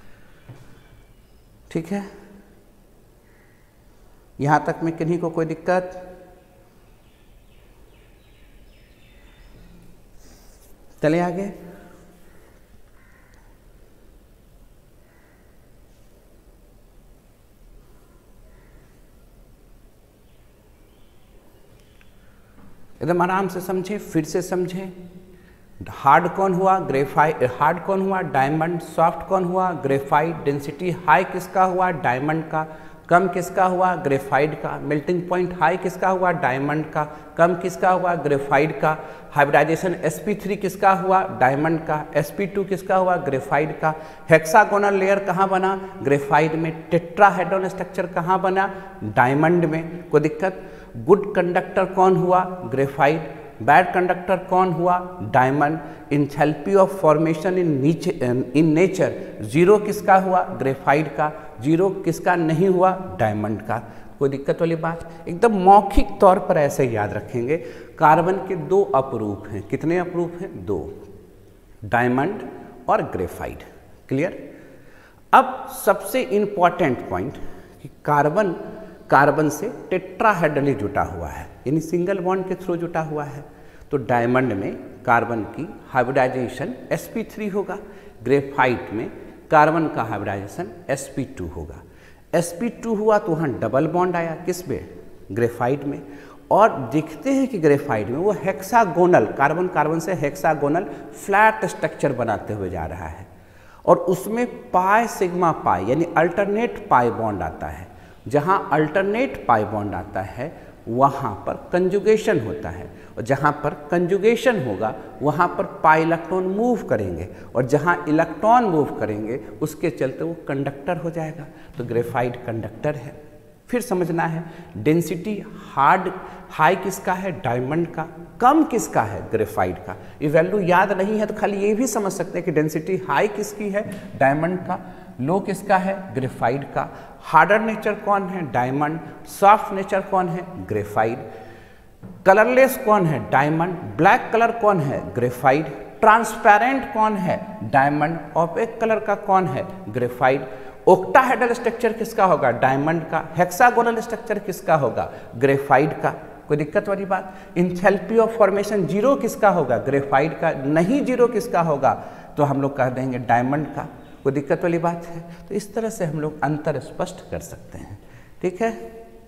ठीक है, यहाँ तक में किन्हीं को कोई दिक्कत? चलिए आगे। एकदम आराम से समझे, फिर से समझे। हार्ड कौन हुआ, ग्रेफाइट। हार्ड कौन हुआ, डायमंड। सॉफ्ट कौन हुआ, ग्रेफाइट। डेंसिटी हाई किसका हुआ, डायमंड का। कम किसका हुआ, ग्रेफाइट का। मेल्टिंग पॉइंट हाई किसका हुआ, डायमंड का। कम किसका हुआ, ग्रेफाइट का। हाइब्रिडाइजेशन एस पी थ्री किसका हुआ, डायमंड का। एस पी टू किसका हुआ, ग्रेफाइट का। हेक्सागोनल लेयर कहाँ बना, ग्रेफाइट में। टेट्राहेड्रॉन स्ट्रक्चर कहाँ बना, डायमंड में। कोई दिक्कत? गुड कंडक्टर कौन हुआ, ग्रेफाइट। बैड कंडक्टर कौन हुआ? Diamond. Enthalpy of formation in नीचे इन नेचर जीरो किसका हुआ? ग्रेफाइट का। जीरो किसका नहीं हुआ? डायमंड का। कोई दिक्कत वाली बात? एकदम मौखिक तौर पर ऐसे याद रखेंगे। कार्बन के दो अपरूप हैं। कितने अपरूप हैं? दो, डायमंड और ग्रेफाइट। क्लियर? अब सबसे इंपॉर्टेंट पॉइंट कि कार्बन कार्बन से टेट्राहेड्रली जुटा हुआ है, यानी सिंगल बॉन्ड के थ्रू जुटा हुआ है। तो डायमंड में कार्बन की हाइब्रिडाइजेशन एस पी थ्री होगा, ग्रेफाइट में कार्बन का हाइब्रिडाइजेशन एस पी टू होगा। एस पी टू हुआ तो वहाँ डबल बॉन्ड आया, किस में? ग्रेफाइट में। और देखते हैं कि ग्रेफाइट में वो हेक्सागोनल, कार्बन कार्बन से हेक्सागोनल फ्लैट स्ट्रक्चर बनाते हुए जा रहा है, और उसमें पाई सिग्मा पाई यानी अल्टरनेट पाई बॉन्ड आता है। जहाँ अल्टरनेट पाई बॉन्ड आता है वहाँ पर कंजुगेशन होता है, और जहाँ पर कंजुगेशन होगा वहाँ पर पाई इलेक्ट्रॉन मूव करेंगे, और जहाँ इलेक्ट्रॉन मूव करेंगे उसके चलते वो कंडक्टर हो जाएगा। तो ग्रेफाइट कंडक्टर है। फिर समझना है डेंसिटी हार्ड हाई किसका है? डायमंड का। कम किसका है? ग्रेफाइट का। ये वैल्यू याद नहीं है तो खाली ये भी समझ सकते हैं कि डेंसिटी हाई किसकी है? डायमंड का। लो किसका है? ग्रेफाइट का। हार्डर नेचर कौन है? डायमंड। सॉफ्ट नेचर कौन है? ग्रेफाइट। कलरलेस कौन है? डायमंड। ब्लैक कलर कौन है? ग्रेफाइट। ट्रांसपेरेंट कौन है? डायमंड। ऑपेक कलर का कौन है? ग्रेफाइट। ओक्टाहेड्रल स्ट्रक्चर किसका होगा? डायमंड का। हेक्सागोनल स्ट्रक्चर किसका होगा? ग्रेफाइट का। कोई दिक्कत वाली बात? इंथैल्पी ऑफ फॉर्मेशन जीरो किसका होगा? ग्रेफाइट का। नहीं जीरो किसका होगा? तो हम लोग कह देंगे डायमंड का। कोई दिक्कत वाली बात है? तो इस तरह से हम लोग अंतर स्पष्ट कर सकते हैं। ठीक है।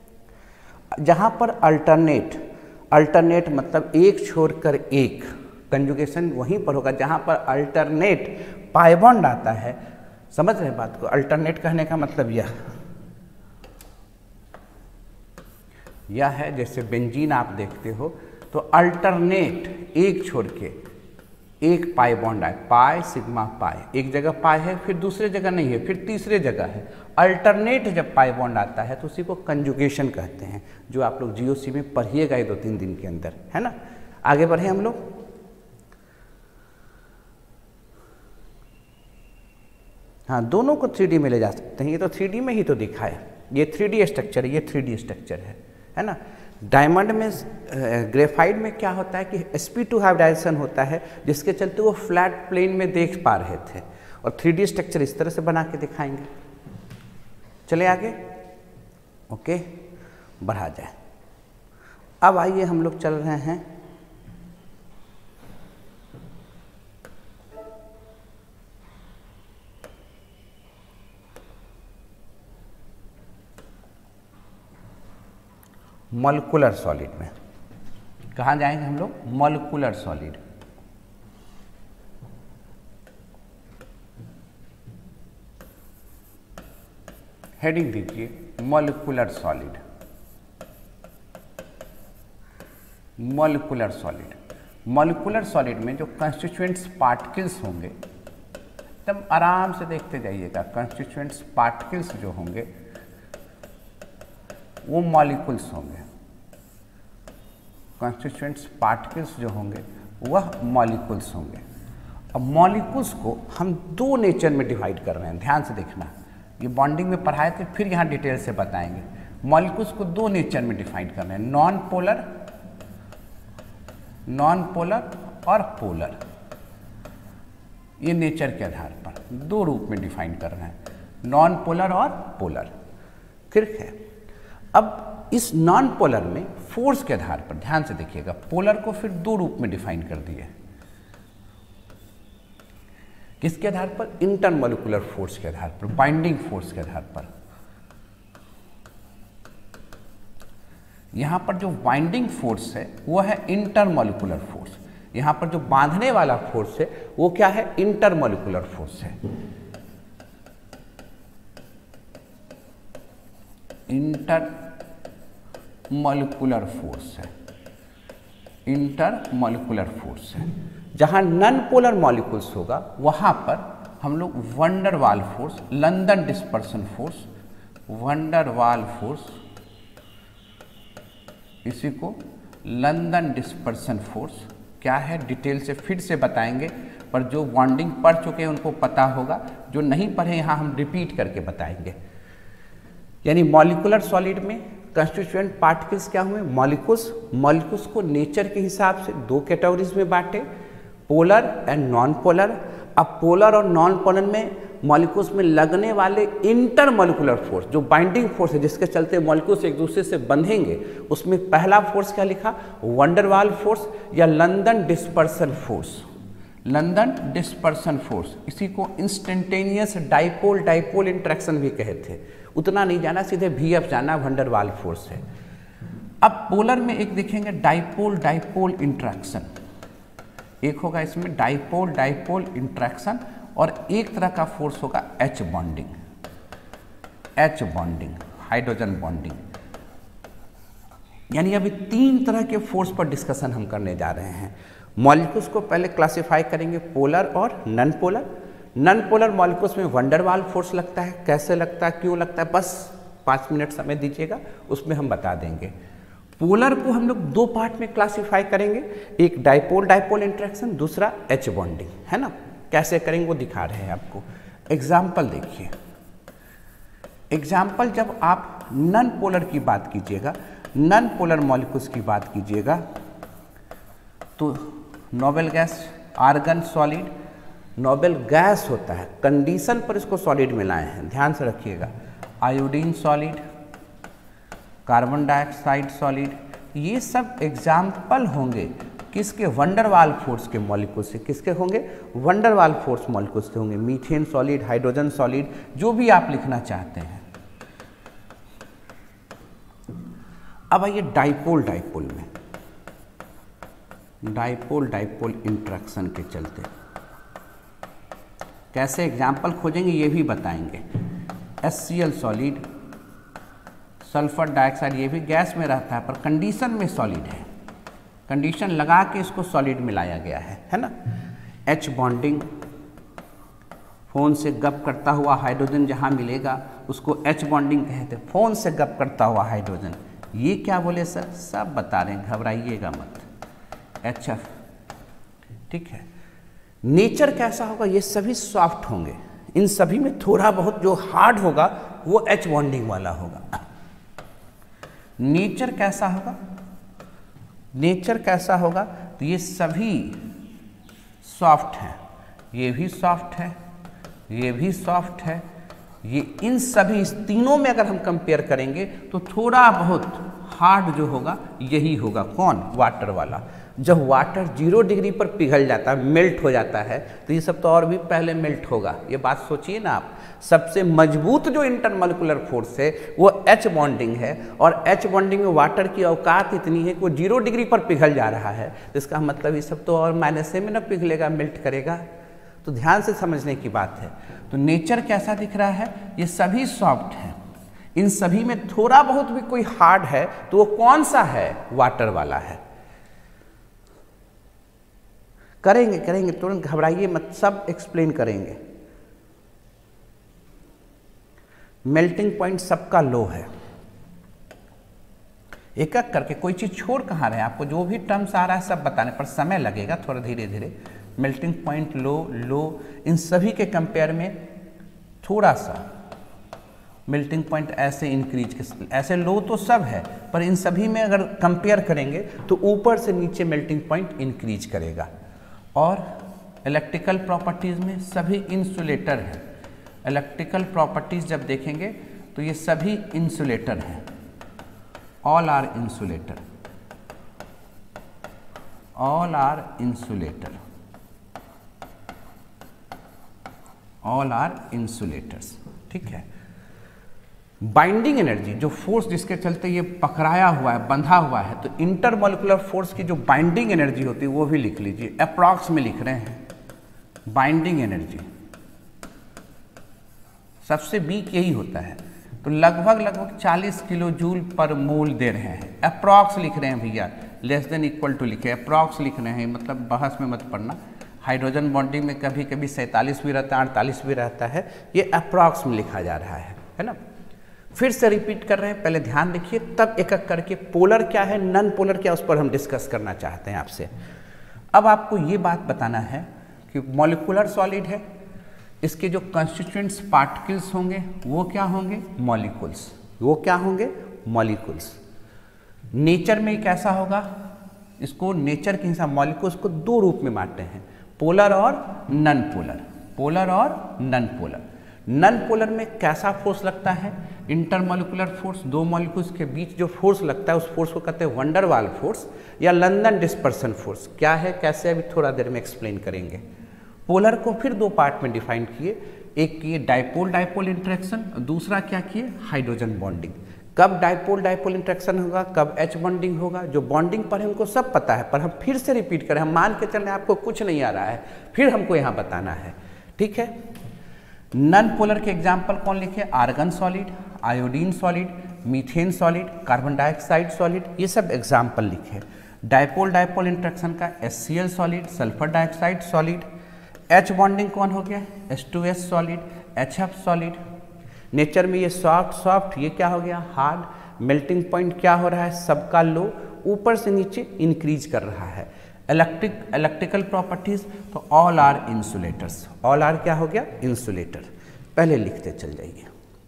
जहाँ पर अल्टरनेट अल्टरनेट मतलब एक छोड़कर एक, कंजुगेशन वहीं पर होगा जहाँ पर अल्टरनेट पाई बॉन्ड आता है। समझ रहे बात को? अल्टरनेट कहने का मतलब यह यह है, जैसे बेंजीन आप देखते हो तो अल्टरनेट एक छोड़ के एक पाई बॉन्ड आए, पाई सिग्मा पाई, एक जगह पाई है फिर दूसरे जगह नहीं है, फिर तीसरे जगह है। अल्टरनेट जब पाई बॉन्ड आता है तो उसी को कंजुगेशन कहते हैं, जो आप लोग जीओसी में पढ़िएगा ये दो तीन दिन के अंदर, है ना। आगे बढ़े हम लोग। हाँ, दोनों को थ्री डी में ले जा सकते हैं। ये तो थ्री डी में ही तो दिखा है, ये थ्री डी स्ट्रक्चर है, ये थ्री डी स्ट्रक्चर है, है ना। डायमंड में ग्रेफाइट में क्या होता है कि एस पी टू हाइब्रिडाइजेशन होता है, जिसके चलते वो फ्लैट प्लेन में देख पा रहे थे, और थ्री डी स्ट्रक्चर इस तरह से बना के दिखाएंगे। चले आगे, ओके, बढ़ा जाए। अब आइए हम लोग चल रहे हैं मॉलिक्यूलर सॉलिड में। कहाँ जाएंगे हम लोग? Molecular solid. हेडिंग दीजिए molecular solid. Molecular solid molecular solid में जो कंस्टिट्यूएंट्स पार्टिकल्स होंगे, एकदम आराम से देखते जाइएगा। कंस्टिट्यूएंट्स पार्टिकल्स जो होंगे वो मॉलिक्यूल्स होंगे। कॉन्स्टिट्यूएंट्स पार्टिकल्स जो होंगे वह मॉलिक्यूल्स होंगे। अब मॉलिक्यूल्स को हम दो नेचर में डिवाइड कर रहे हैं, ध्यान से देखना। ये बॉन्डिंग में पढ़ाए थे, फिर यहाँ डिटेल से बताएंगे। मॉलिक्यूल्स को दो नेचर में डिफाइन कर रहे हैं, नॉन पोलर नॉन पोलर और पोलर। ये नेचर के आधार पर दो रूप में डिफाइन कर रहे हैं, नॉन पोलर और पोलर। ठीक है। अब इस नॉन पोलर में फोर्स के आधार पर ध्यान से देखिएगा, पोलर को फिर दो रूप में डिफाइन कर दिए। किसके आधार पर? इंटरमॉलिक्यूलर फोर्स के आधार पर, बाइंडिंग फोर्स के आधार पर। यहां पर जो बाइंडिंग फोर्स है वो है इंटरमॉलिक्यूलर फोर्स। यहां पर जो बांधने वाला फोर्स है वो क्या है? इंटरमॉलिक्यूलर फोर्स है। इंटर मॉलिक्यूलर फोर्स है, इंटर मॉलिक्यूलर फोर्स है। जहां नॉन पोलर मॉलिक्यूल्स होगा वहां पर हम लोग van der Waals force, London dispersion force, van der Waals force, इसी को लंदन डिस्पर्सन फोर्स क्या है डिटेल से फिर से बताएंगे, पर जो बॉन्डिंग पढ़ चुके हैं उनको पता होगा, जो नहीं पढ़े यहाँ हम रिपीट करके बताएंगे। यानी मॉलिकुलर सॉलिड में कंस्टिट्यूएंट पार्टिकल्स क्या हुए, मॉलिक्यूल्स। मॉलिक्यूल्स को नेचर के हिसाब से दो कैटेगरीज में बांटे, पोलर एंड नॉन पोलर। अब पोलर और नॉन पोलर में मॉलिक्यूल्स में लगने वाले इंटर मॉलिकुलर फोर्स, जो बाइंडिंग फोर्स है जिसके चलते मॉलिक्यूल्स एक दूसरे से बंधेंगे, उसमें पहला फोर्स क्या लिखा, वंडरवाल फोर्स या London dispersion force. London dispersion force, इसी को इंस्टेंटेनियस डाइपोल डाइपोल इंटरेक्शन भी कहे थे। उतना नहीं जाना, सीधे वी एफ जाना, वंडरवाल फोर्स है। अब पोलर में एक देखेंगे डाइपोल डाइपोल इंटरेक्शन, एक होगा इसमें डाइपोल डाइपोल इंटरेक्शन, और एक तरह का फोर्स होगा H bonding, H bonding, hydrogen bonding. यानी अभी तीन तरह के फोर्स पर डिस्कशन हम करने जा रहे हैं। मॉलिक्यूल्स को पहले क्लासिफाई करेंगे पोलर और non polar. Non polar molecules में वंडरवाल फोर्स लगता है, कैसे लगता है, क्यों लगता है, बस पाँच मिनट समय दीजिएगा, उसमें हम बता देंगे। पोलर को हम लोग दो पार्ट में क्लासिफाई करेंगे, एक डाइपोल डाइपोल इंटरेक्शन, दूसरा एच बॉन्डिंग, है ना। कैसे करेंगे वो दिखा रहे हैं आपको। एग्जाम्पल देखिए, एग्जाम्पल जब आप नॉन पोलर की बात कीजिएगा, नॉन पोलर मॉलिक्यूल्स की बात कीजिएगा, तो noble gas, argon solid, noble gas होता है, कंडीशन पर इसको सॉलिड में लाए हैं, ध्यान से रखिएगा। Iodine solid, carbon dioxide solid, ये सब एग्जाम्पल होंगे किसके, वंडरवाल फोर्स के मॉलिक्यूल से। किसके होंगे, वंडरवाल फोर्स मॉलिक्यूल से होंगे। मीथेन सॉलिड, हाइड्रोजन सॉलिड, जो भी आप लिखना चाहते हैं। अब आइए डाइपोल डाइपोल में, डाइपोल डाइपोल इंटरेक्शन के चलते कैसे एग्जाम्पल खोजेंगे ये भी बताएंगे। S C L solid, sulphur dioxide, ये भी गैस में रहता है पर कंडीशन में सॉलिड है, कंडीशन लगा के इसको सॉलिड में लाया गया है, है ना। एच बॉन्डिंग, फोन से गप करता हुआ हाइड्रोजन जहाँ मिलेगा उसको एच बॉन्डिंग कहते हैं, फोन से गप करता हुआ हाइड्रोजन। ये क्या बोले सर, सब बता रहे हैं, घबराइएगा मत। एच एफ, ठीक है। नेचर कैसा होगा, ये सभी सॉफ्ट होंगे, इन सभी में थोड़ा बहुत जो हार्ड होगा वो एच बॉन्डिंग वाला होगा। नेचर कैसा होगा, नेचर कैसा होगा, तो ये सभी सॉफ्ट हैं, ये भी सॉफ्ट है, ये भी सॉफ्ट है, ये इन सभी इस तीनों में अगर हम कंपेयर करेंगे तो थोड़ा बहुत हार्ड जो होगा यही होगा। कौन, वाटर वाला। जब वाटर जीरो डिग्री पर पिघल जाता है, मेल्ट हो जाता है, तो ये सब तो और भी पहले मेल्ट होगा। ये बात सोचिए ना आप। सबसे मजबूत जो इंटरमॉलिक्यूलर फोर्स है वो एच बॉन्डिंग है, और एच बॉन्डिंग में वाटर की औकात इतनी है कि वो जीरो डिग्री पर पिघल जा रहा है, तो इसका मतलब ये सब तो और माइनस में ना पिघलेगा, मेल्ट करेगा। तो ध्यान से समझने की बात है। तो नेचर कैसा दिख रहा है, ये सभी सॉफ्ट है, इन सभी में थोड़ा बहुत भी कोई हार्ड है तो वो कौन सा है, वाटर वाला है। करेंगे करेंगे तुरंत घबराइए मत, सब एक्सप्लेन करेंगे। मेल्टिंग पॉइंट सबका लो है, एक एक करके, कोई चीज छोड़ कहाँ रहे, आपको जो भी टर्म्स आ रहा है सब बताने पर समय लगेगा थोड़ा, धीरे धीरे। मेल्टिंग पॉइंट लो, लो, इन सभी के कंपेयर में थोड़ा सा मेल्टिंग पॉइंट ऐसे इंक्रीज, ऐसे लो तो सब है पर इन सभी में अगर कंपेयर करेंगे तो ऊपर से नीचे मेल्टिंग पॉइंट इंक्रीज करेगा। और इलेक्ट्रिकल प्रॉपर्टीज में सभी इंसुलेटर है, इलेक्ट्रिकल प्रॉपर्टीज जब देखेंगे तो ये सभी इंसुलेटर हैं, all are insulator, all are insulator, all are insulators, ठीक है। बाइंडिंग एनर्जी, जो फोर्स जिसके चलते ये पकड़ाया हुआ है, बंधा हुआ है, तो इंटरमॉलिक्यूलर फोर्स की जो बाइंडिंग एनर्जी होती है वो भी लिख लीजिए, अप्रॉक्स में लिख रहे हैं। बाइंडिंग एनर्जी सबसे वीक यही होता है, तो लगभग लगभग चालीस किलो जूल पर मोल दे रहे हैं। अप्रॉक्स लिख रहे हैं भैया, लेस देन इक्वल टू लिखे, अप्रॉक्स लिख रहे हैं, मतलब बहस में मत पड़ना। हाइड्रोजन बॉन्डिंग में कभी कभी सैंतालीस भी रहता है, अड़तालीस भी रहता है, ये अप्रॉक्स में लिखा जा रहा है, है ना। फिर से रिपीट कर रहे हैं, पहले ध्यान देखिए, तब एक एक करके पोलर क्या है, नन पोलर क्या, उस पर हम डिस्कस करना चाहते हैं आपसे। अब आपको ये बात बताना है कि मॉलिक्यूलर सॉलिड है, इसके जो कंस्टिट्यूएंट्स पार्टिकल्स होंगे वो क्या होंगे, मॉलिक्यूल्स, वो क्या होंगे, मॉलिक्यूल्स। नेचर में कैसा होगा, इसको नेचर के हिसाब मॉलिक्यूल्स को दो रूप में बांटते हैं, पोलर और नन पोलर, पोलर और नन पोलर। नन पोलर में कैसा फोर्स लगता है, इंटरमॉलिक्यूलर फोर्स, दो मॉलिक्यूल्स के बीच जो फोर्स लगता है उस फोर्स को कहते हैं वंडर वाल फोर्स या लंदन डिस्पर्सन फोर्स। क्या है, कैसे, अभी थोड़ा देर में एक्सप्लेन करेंगे। पोलर को फिर दो पार्ट में डिफाइन किए, एक किए डाइपोल डाइपोल इंटरेक्शन, दूसरा क्या किए, हाइड्रोजन बॉन्डिंग। कब डाइपोल डाइपोल इंटरेक्शन होगा, कब एच बॉन्डिंग होगा, जो बॉन्डिंग पर हमको सब पता है, पर हम फिर से रिपीट करें, हम मान के चल रहे हैं आपको कुछ नहीं आ रहा है, फिर हमको यहाँ बताना है, ठीक है। नन पोलर के एग्जाम्पल कौन लिखे, argon solid, iodine solid, methane solid, carbon dioxide solid, ये सब एग्जाम्पल लिखे। डाइपोल डाइपोल इंटरेक्शन का S C L solid, sulphur dioxide solid. H bonding कौन हो गया, H two S solid, H F solid. Nature में ये सॉफ्ट सॉफ्ट, ये क्या हो गया, हार्ड। मेल्टिंग पॉइंट क्या हो रहा है, सबका लो ऊपर से नीचे इंक्रीज कर रहा है। इलेक्ट्रिक इलेक्ट्रिकल प्रॉपर्टीज, तो all are insulators, all are क्या हो गया, इंसुलेटर। पहले लिखते चल जाइए।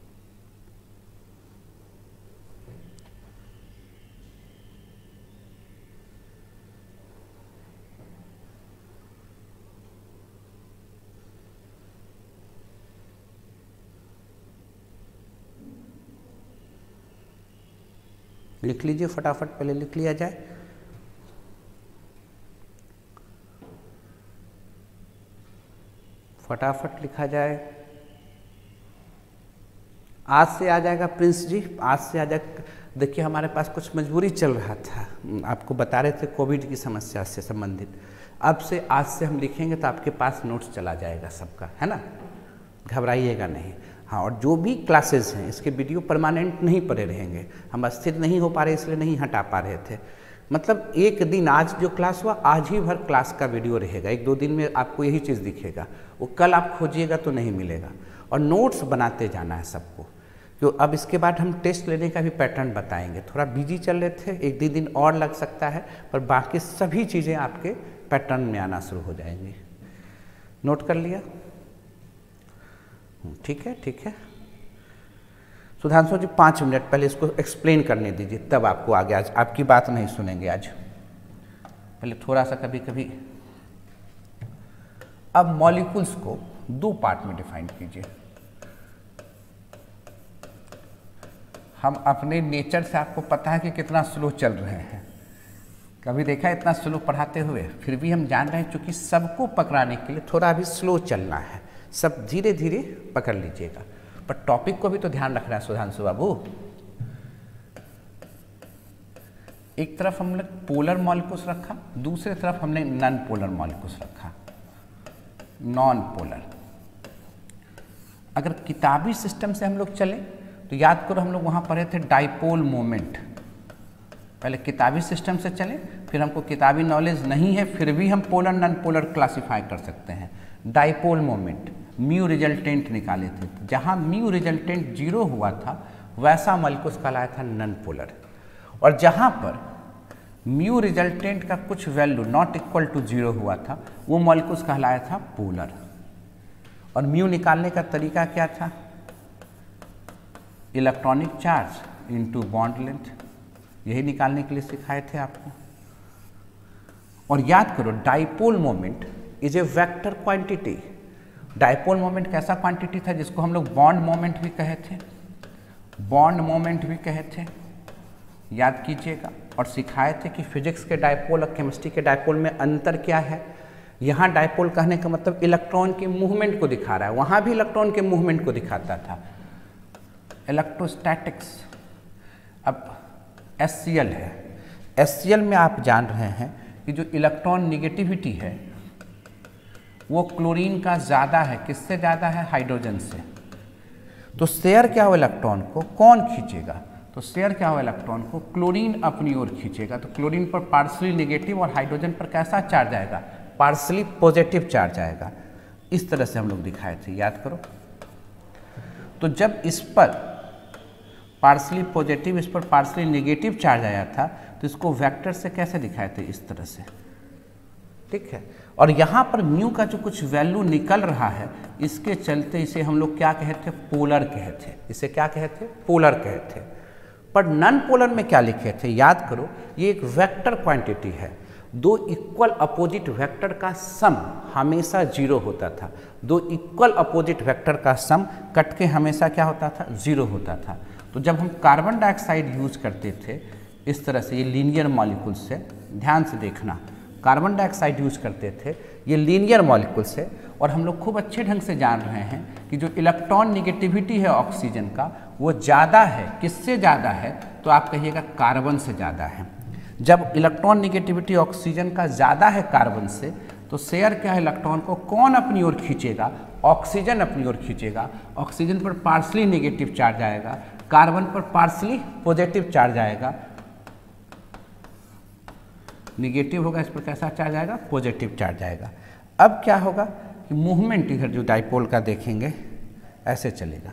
लिख लीजिए फटाफट, पहले लिख लिया जाए। फटाफट लिखा जाए। आज से आ जाएगा प्रिंस जी, आज से आ जाएगा। देखिए हमारे पास कुछ मजबूरी चल रहा था, आपको बता रहे थे कोविड की समस्या से संबंधित। अब से आज से हम लिखेंगे तो आपके पास नोट्स चला जाएगा सबका, है ना, घबराइएगा नहीं। हाँ, और जो भी क्लासेस हैं इसके वीडियो परमानेंट नहीं पड़े रहेंगे, हम स्थिर नहीं हो पा रहे इसलिए नहीं हटा पा रहे थे। मतलब एक दिन आज जो क्लास हुआ, आज ही भर क्लास का वीडियो रहेगा, एक दो दिन में आपको यही चीज़ दिखेगा, वो कल आप खोजिएगा तो नहीं मिलेगा। और नोट्स बनाते जाना है सबको, क्यों अब इसके बाद हम टेस्ट लेने का भी पैटर्न बताएंगे। थोड़ा बिजी चल रहे थे, एक दो दिन और लग सकता है, पर बाकी सभी चीज़ें आपके पैटर्न में आना शुरू हो जाएंगी। नोट कर लिया, ठीक है, ठीक है। सुधांशु जी पाँच मिनट पहले इसको एक्सप्लेन करने दीजिए, तब आपको आगे, आज आपकी बात नहीं सुनेंगे आज, पहले थोड़ा सा कभी कभी। अब मॉलिक्यूल्स को दो पार्ट में डिफाइन कीजिए। हम अपने नेचर से, आपको पता है कि कितना स्लो चल रहे हैं, कभी देखा है इतना स्लो पढ़ाते हुए, फिर भी हम जान रहे हैं क्योंकि सबको पकड़ाने के लिए थोड़ा अभी स्लो चलना है, सब धीरे धीरे पकड़ लीजिएगा, पर टॉपिक को भी तो ध्यान रखना है सुधांशु बाबू। एक तरफ हमने पोलर मॉलिक्यूल्स रखा, दूसरी तरफ हमने नॉन पोलर मॉलिक्यूल्स रखा, नॉन पोलर। अगर किताबी सिस्टम से हम लोग चले तो याद करो हम लोग वहां पढ़े थे डाइपोल मोमेंट। पहले किताबी सिस्टम से चले, फिर हमको किताबी नॉलेज नहीं है फिर भी हम पोलर नॉन पोलर क्लासिफाई कर सकते हैं। डाइपोल मोमेंट, म्यू रिजल्टेंट निकाले थे, जहां म्यू रिजल्टेंट जीरो हुआ था वैसा मॉलिक्यूल्स कहलाया था नॉन पोलर, और जहां पर म्यू रिजल्टेंट का कुछ value not equal to zero हुआ था वो मॉलिक्यूल्स कहलाया था पोलर। और म्यू निकालने का तरीका क्या था, electronic charge into bond length, यही निकालने के लिए सिखाए थे आपको। और याद करो dipole moment is a vector quantity. Dipole moment कैसा क्वांटिटी था जिसको हम लोग बॉन्ड मोमेंट भी कहे थे, बॉन्ड मोमेंट भी कहे थे, याद कीजिएगा। और सिखाए थे कि फिजिक्स के डाइपोल और केमिस्ट्री के डाइपोल में अंतर क्या है। यहाँ डाइपोल कहने का मतलब इलेक्ट्रॉन के मूवमेंट को दिखा रहा है, वहाँ भी इलेक्ट्रॉन के मूवमेंट को दिखाता था, इलेक्ट्रोस्टैटिक्स। अब एस सी एल है, एस सी एल में आप जान रहे हैं कि जो इलेक्ट्रॉन निगेटिविटी है वो क्लोरीन का ज़्यादा है, किससे ज़्यादा है, हाइड्रोजन से। तो शेयर क्या हो इलेक्ट्रॉन को, कौन खींचेगा, तो शेयर क्या हो इलेक्ट्रॉन को, क्लोरीन अपनी ओर खींचेगा। तो क्लोरीन पर पार्शली नेगेटिव और हाइड्रोजन पर कैसा चार्ज आएगा, पार्शली पॉजिटिव चार्ज आएगा। इस तरह से हम लोग दिखाए थे, याद करो। तो जब इस पर पार्सली पॉजिटिव, इस पर पार्सली नेगेटिव चार्ज आया था, तो इसको वेक्टर से कैसे दिखाए थे, इस तरह से, ठीक है। और यहाँ पर म्यू का जो कुछ वैल्यू निकल रहा है, इसके चलते इसे हम लोग क्या कहे थे, पोलर कहे थे, इसे क्या कहे थे, पोलर कहे थे। पर नॉन पोलर में क्या लिखे थे, याद करो, ये एक वेक्टर क्वांटिटी है, दो इक्वल अपोजिट वेक्टर का सम हमेशा जीरो होता था, दो इक्वल अपोजिट वेक्टर का सम कट के हमेशा क्या होता था, जीरो होता था। तो जब हम कार्बन डाइऑक्साइड यूज करते थे इस तरह से, ये लीनियर मॉलिक्यूल से, ध्यान से देखना, कार्बन डाइऑक्साइड यूज करते थे ये लीनियर मॉलिक्यूल से, और हम लोग खूब अच्छे ढंग से जान रहे हैं कि जो इलेक्ट्रॉन निगेटिविटी है ऑक्सीजन का, वो ज़्यादा है, किससे ज़्यादा है, तो आप कहिएगा कार्बन से ज़्यादा है। जब इलेक्ट्रॉन निगेटिविटी ऑक्सीजन का ज़्यादा है कार्बन से, तो शेयर क्या है, इलेक्ट्रॉन को कौन अपनी ओर खींचेगा, ऑक्सीजन अपनी ओर खींचेगा। ऑक्सीजन पर पार्सली नेगेटिव चार्ज आएगा, कार्बन पर पार्सली पॉजिटिव चार्ज आएगा, निगेटिव होगा, इस पर कैसा चार्ज आएगा, पॉजिटिव चार्ज आएगा। अब क्या होगा कि मूवमेंट इधर जो डाइपोल का देखेंगे ऐसे चलेगा,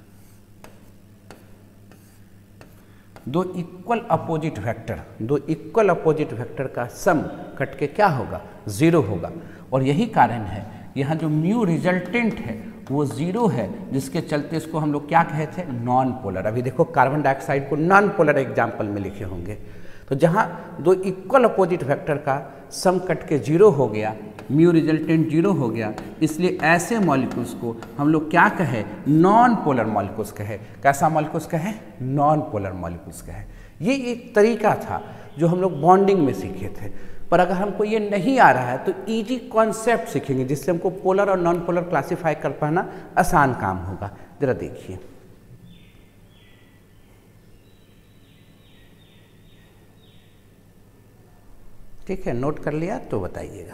दो इक्वल अपोजिट वेक्टर, दो इक्वल अपोजिट वेक्टर का सम कट के क्या होगा, जीरो होगा। और यही कारण है यहाँ जो म्यू रिजल्टेंट है वो जीरो है, जिसके चलते इसको हम लोग क्या कहे थे, नॉन पोलर। अभी देखो कार्बन डाइऑक्साइड को नॉन पोलर एग्जाम्पल में लिखे होंगे। तो जहाँ दो इक्वल अपोजिट वेक्टर का सम कट के जीरो हो गया, म्यू रिजल्टेंट जीरो हो गया, इसलिए ऐसे मॉलिक्यूल्स को हम लोग क्या कहे, नॉन पोलर मॉलिक्यूल्स कहे। कैसा मॉलिक्यूल्स कहे, नॉन पोलर मॉलिक्यूल्स कहे। ये एक तरीका था जो हम लोग बॉन्डिंग में सीखे थे। पर अगर हमको ये नहीं आ रहा है तो इजी कॉन्सेप्ट सीखेंगे, जिससे हमको पोलर और नॉन पोलर क्लासीफाई कर पाना आसान काम होगा। जरा देखिए, ठीक है, नोट कर लिया तो बताइएगा।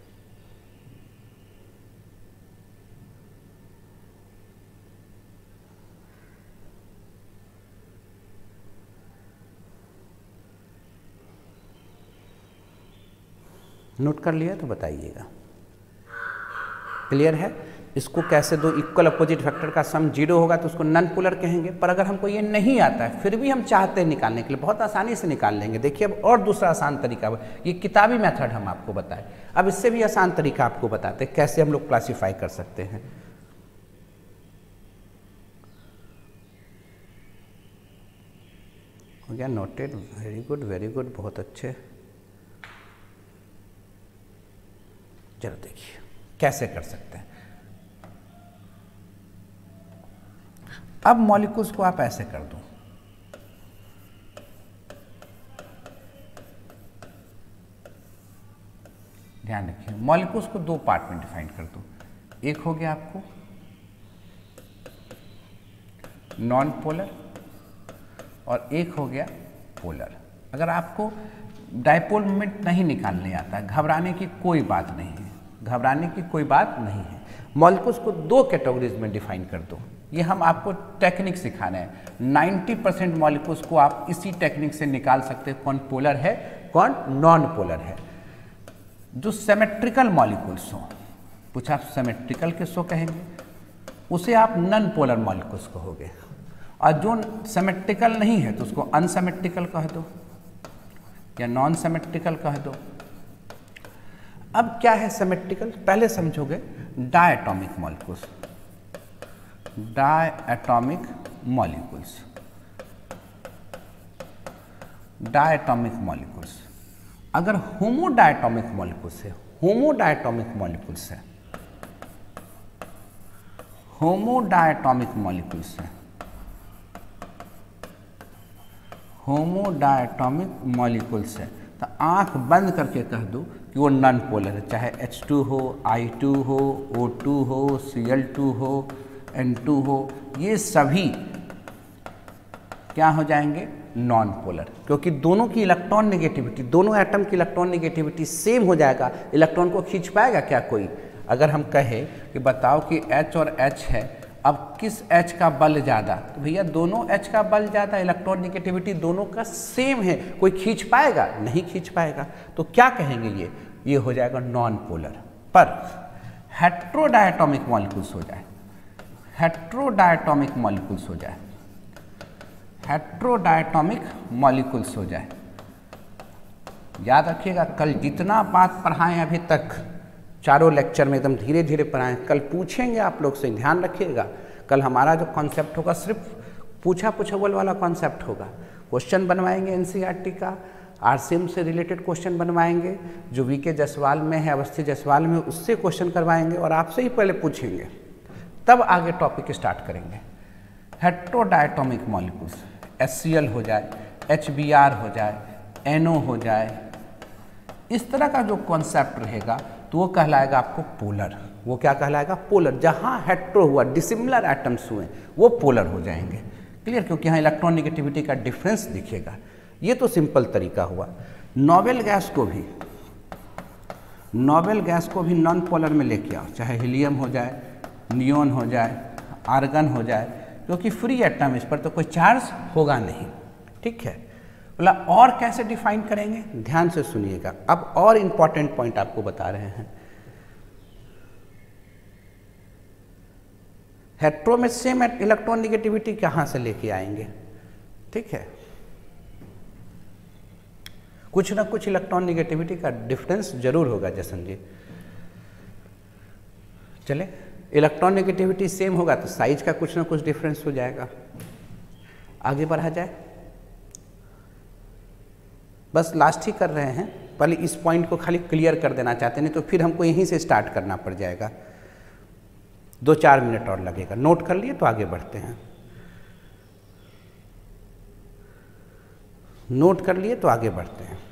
नोट कर लिया तो बताइएगा। क्लियर है? इसको कैसे दो इक्वल अपोजिट वेक्टर का सम जीरो होगा तो उसको नॉन पोलर कहेंगे। पर अगर हमको ये नहीं आता है फिर भी हम चाहते हैं निकालने के लिए, बहुत आसानी से निकाल लेंगे। देखिए अब और दूसरा आसान तरीका, ये किताबी मेथड हम आपको बताएं, अब इससे भी आसान तरीका आपको बताते हैं कैसे हम लोग क्लासीफाई कर सकते हैं। हो गया noted, very good very good, बहुत अच्छे। जरा देखिए कैसे कर सकते हैं। अब मॉलिक्यूल्स को आप ऐसे कर दो, ध्यान रखिए, मॉलिक्यूल्स को दो पार्ट में डिफाइन कर दो। एक हो गया आपको नॉन पोलर और एक हो गया पोलर। अगर आपको डाइपोल मोमेंट नहीं निकालने आता, घबराने की कोई बात नहीं है, घबराने की कोई बात नहीं है। मॉलिक्यूल्स को दो कैटेगरीज में डिफाइन कर दो, ये हम आपको टेक्निक सिखा रहे हैं। नब्बे परसेंट मॉलिक्यूल्स को आप इसी टेक्निक से निकाल सकते हैं, कौन पोलर है कौन नॉन पोलर है। जो सिमेट्रिकल मॉलिक्यूल्स हो, कुछ आप सिमेट्रिकल किसको कहेंगे, उसे आप नॉन पोलर मॉलिक्यूल्स कहोगे। और जो सिमेट्रिकल नहीं है तो उसको अनसिमेट्रिकल कह दो या नॉन सिमेट्रिकल कह दो। अब क्या है सिमेट्रिकल, पहले समझोगे। Diatomic molecules, diatomic molecules, diatomic molecules. अगर होमोडायटोमिक मॉलिक्यूल्स है, होमोडायटोमिक मॉलिक्यूल्स है, होमोडायटोमिक मॉलिक्यूल्स है, होमोडायटोमिक मॉलिक्यूल्स है, तो आंख बंद करके कह दो कि वो नॉन पोलर है। चाहे एच टू हो, आई टू हो, ओ टू हो, सी एल टू हो, एन टू हो, ये सभी क्या हो जाएंगे, नॉन पोलर। क्योंकि दोनों की इलेक्ट्रॉन नेगेटिविटी, दोनों एटम की इलेक्ट्रॉन नेगेटिविटी सेम हो जाएगा। इलेक्ट्रॉन को खींच पाएगा क्या कोई? अगर हम कहें कि बताओ कि H और H है, अब किस H का बल ज़्यादा, तो भैया दोनों H का बल ज़्यादा, इलेक्ट्रॉन नेगेटिविटी दोनों का सेम है, कोई खींच पाएगा? नहीं खींच पाएगा। तो क्या कहेंगे, ये ये हो जाएगा नॉन पोलर। पर हेट्रोडायटोमिक मॉलिक्यूल्स हो जाए, हेट्रोडायटोमिक मॉलिक्यूल्स हो जाए, हेट्रोडायटोमिक मॉलिक्यूल्स हो जाए। याद रखिएगा, कल जितना बात पढ़ाएं अभी तक चारों लेक्चर में एकदम धीरे धीरे पढ़ाएं, कल पूछेंगे आप लोग से, ध्यान रखिएगा। कल हमारा जो कॉन्सेप्ट होगा सिर्फ पूछा पूछावल वाला कॉन्सेप्ट होगा। क्वेश्चन बनवाएंगे एनसीईआरटी का, आरसीएम से रिलेटेड क्वेश्चन बनवाएंगे, जो वीके जायसवाल में है, अवस्थी जायसवाल में, उससे क्वेश्चन करवाएंगे और आपसे ही पहले पूछेंगे, तब आगे टॉपिक स्टार्ट करेंगे। हेट्रोडायटोमिक मॉलिक्यूल्स, एचसीएल हो जाए, एचबीआर हो जाए, एनओ हो जाए, इस तरह का जो कॉन्सेप्ट रहेगा तो वो कहलाएगा आपको पोलर। वो क्या कहलाएगा? पोलर। जहाँ हेट्रो हुआ, डिसिमिलर एटम्स हुए, वो पोलर हो जाएंगे। क्लियर? क्योंकि यहाँ इलेक्ट्रॉन नेगेटिविटी का डिफरेंस दिखेगा। ये तो सिंपल तरीका हुआ। नोबेल गैस को भी नोबेल गैस को भी नॉन पोलर में लेके आओ, चाहे हीलियम हो जाए, नियोन हो जाए, आर्गन हो जाए, क्योंकि फ्री एटम, इस पर तो कोई चार्ज होगा नहीं। ठीक है, बोला और कैसे डिफाइन करेंगे? ध्यान से सुनिएगा, अब और इंपॉर्टेंट पॉइंट आपको बता रहे हैं। हेट्रो में सेम इलेक्ट्रॉन नेगेटिविटी कहाँ से लेके आएंगे? ठीक है, कुछ ना कुछ इलेक्ट्रॉन नेगेटिविटी का डिफरेंस जरूर होगा जसन जी। चले, इलेक्ट्रॉन नेगेटिविटी सेम होगा तो साइज का कुछ ना कुछ डिफरेंस हो जाएगा। आगे बढ़ा जाए, बस लास्ट ही कर रहे हैं, पहले इस पॉइंट को खाली क्लियर कर देना चाहते हैं, नहीं तो फिर हमको यहीं से स्टार्ट करना पड़ जाएगा, दो चार मिनट और लगेगा। नोट कर लिए तो आगे बढ़ते हैं। नोट कर लिए तो आगे बढ़ते हैं।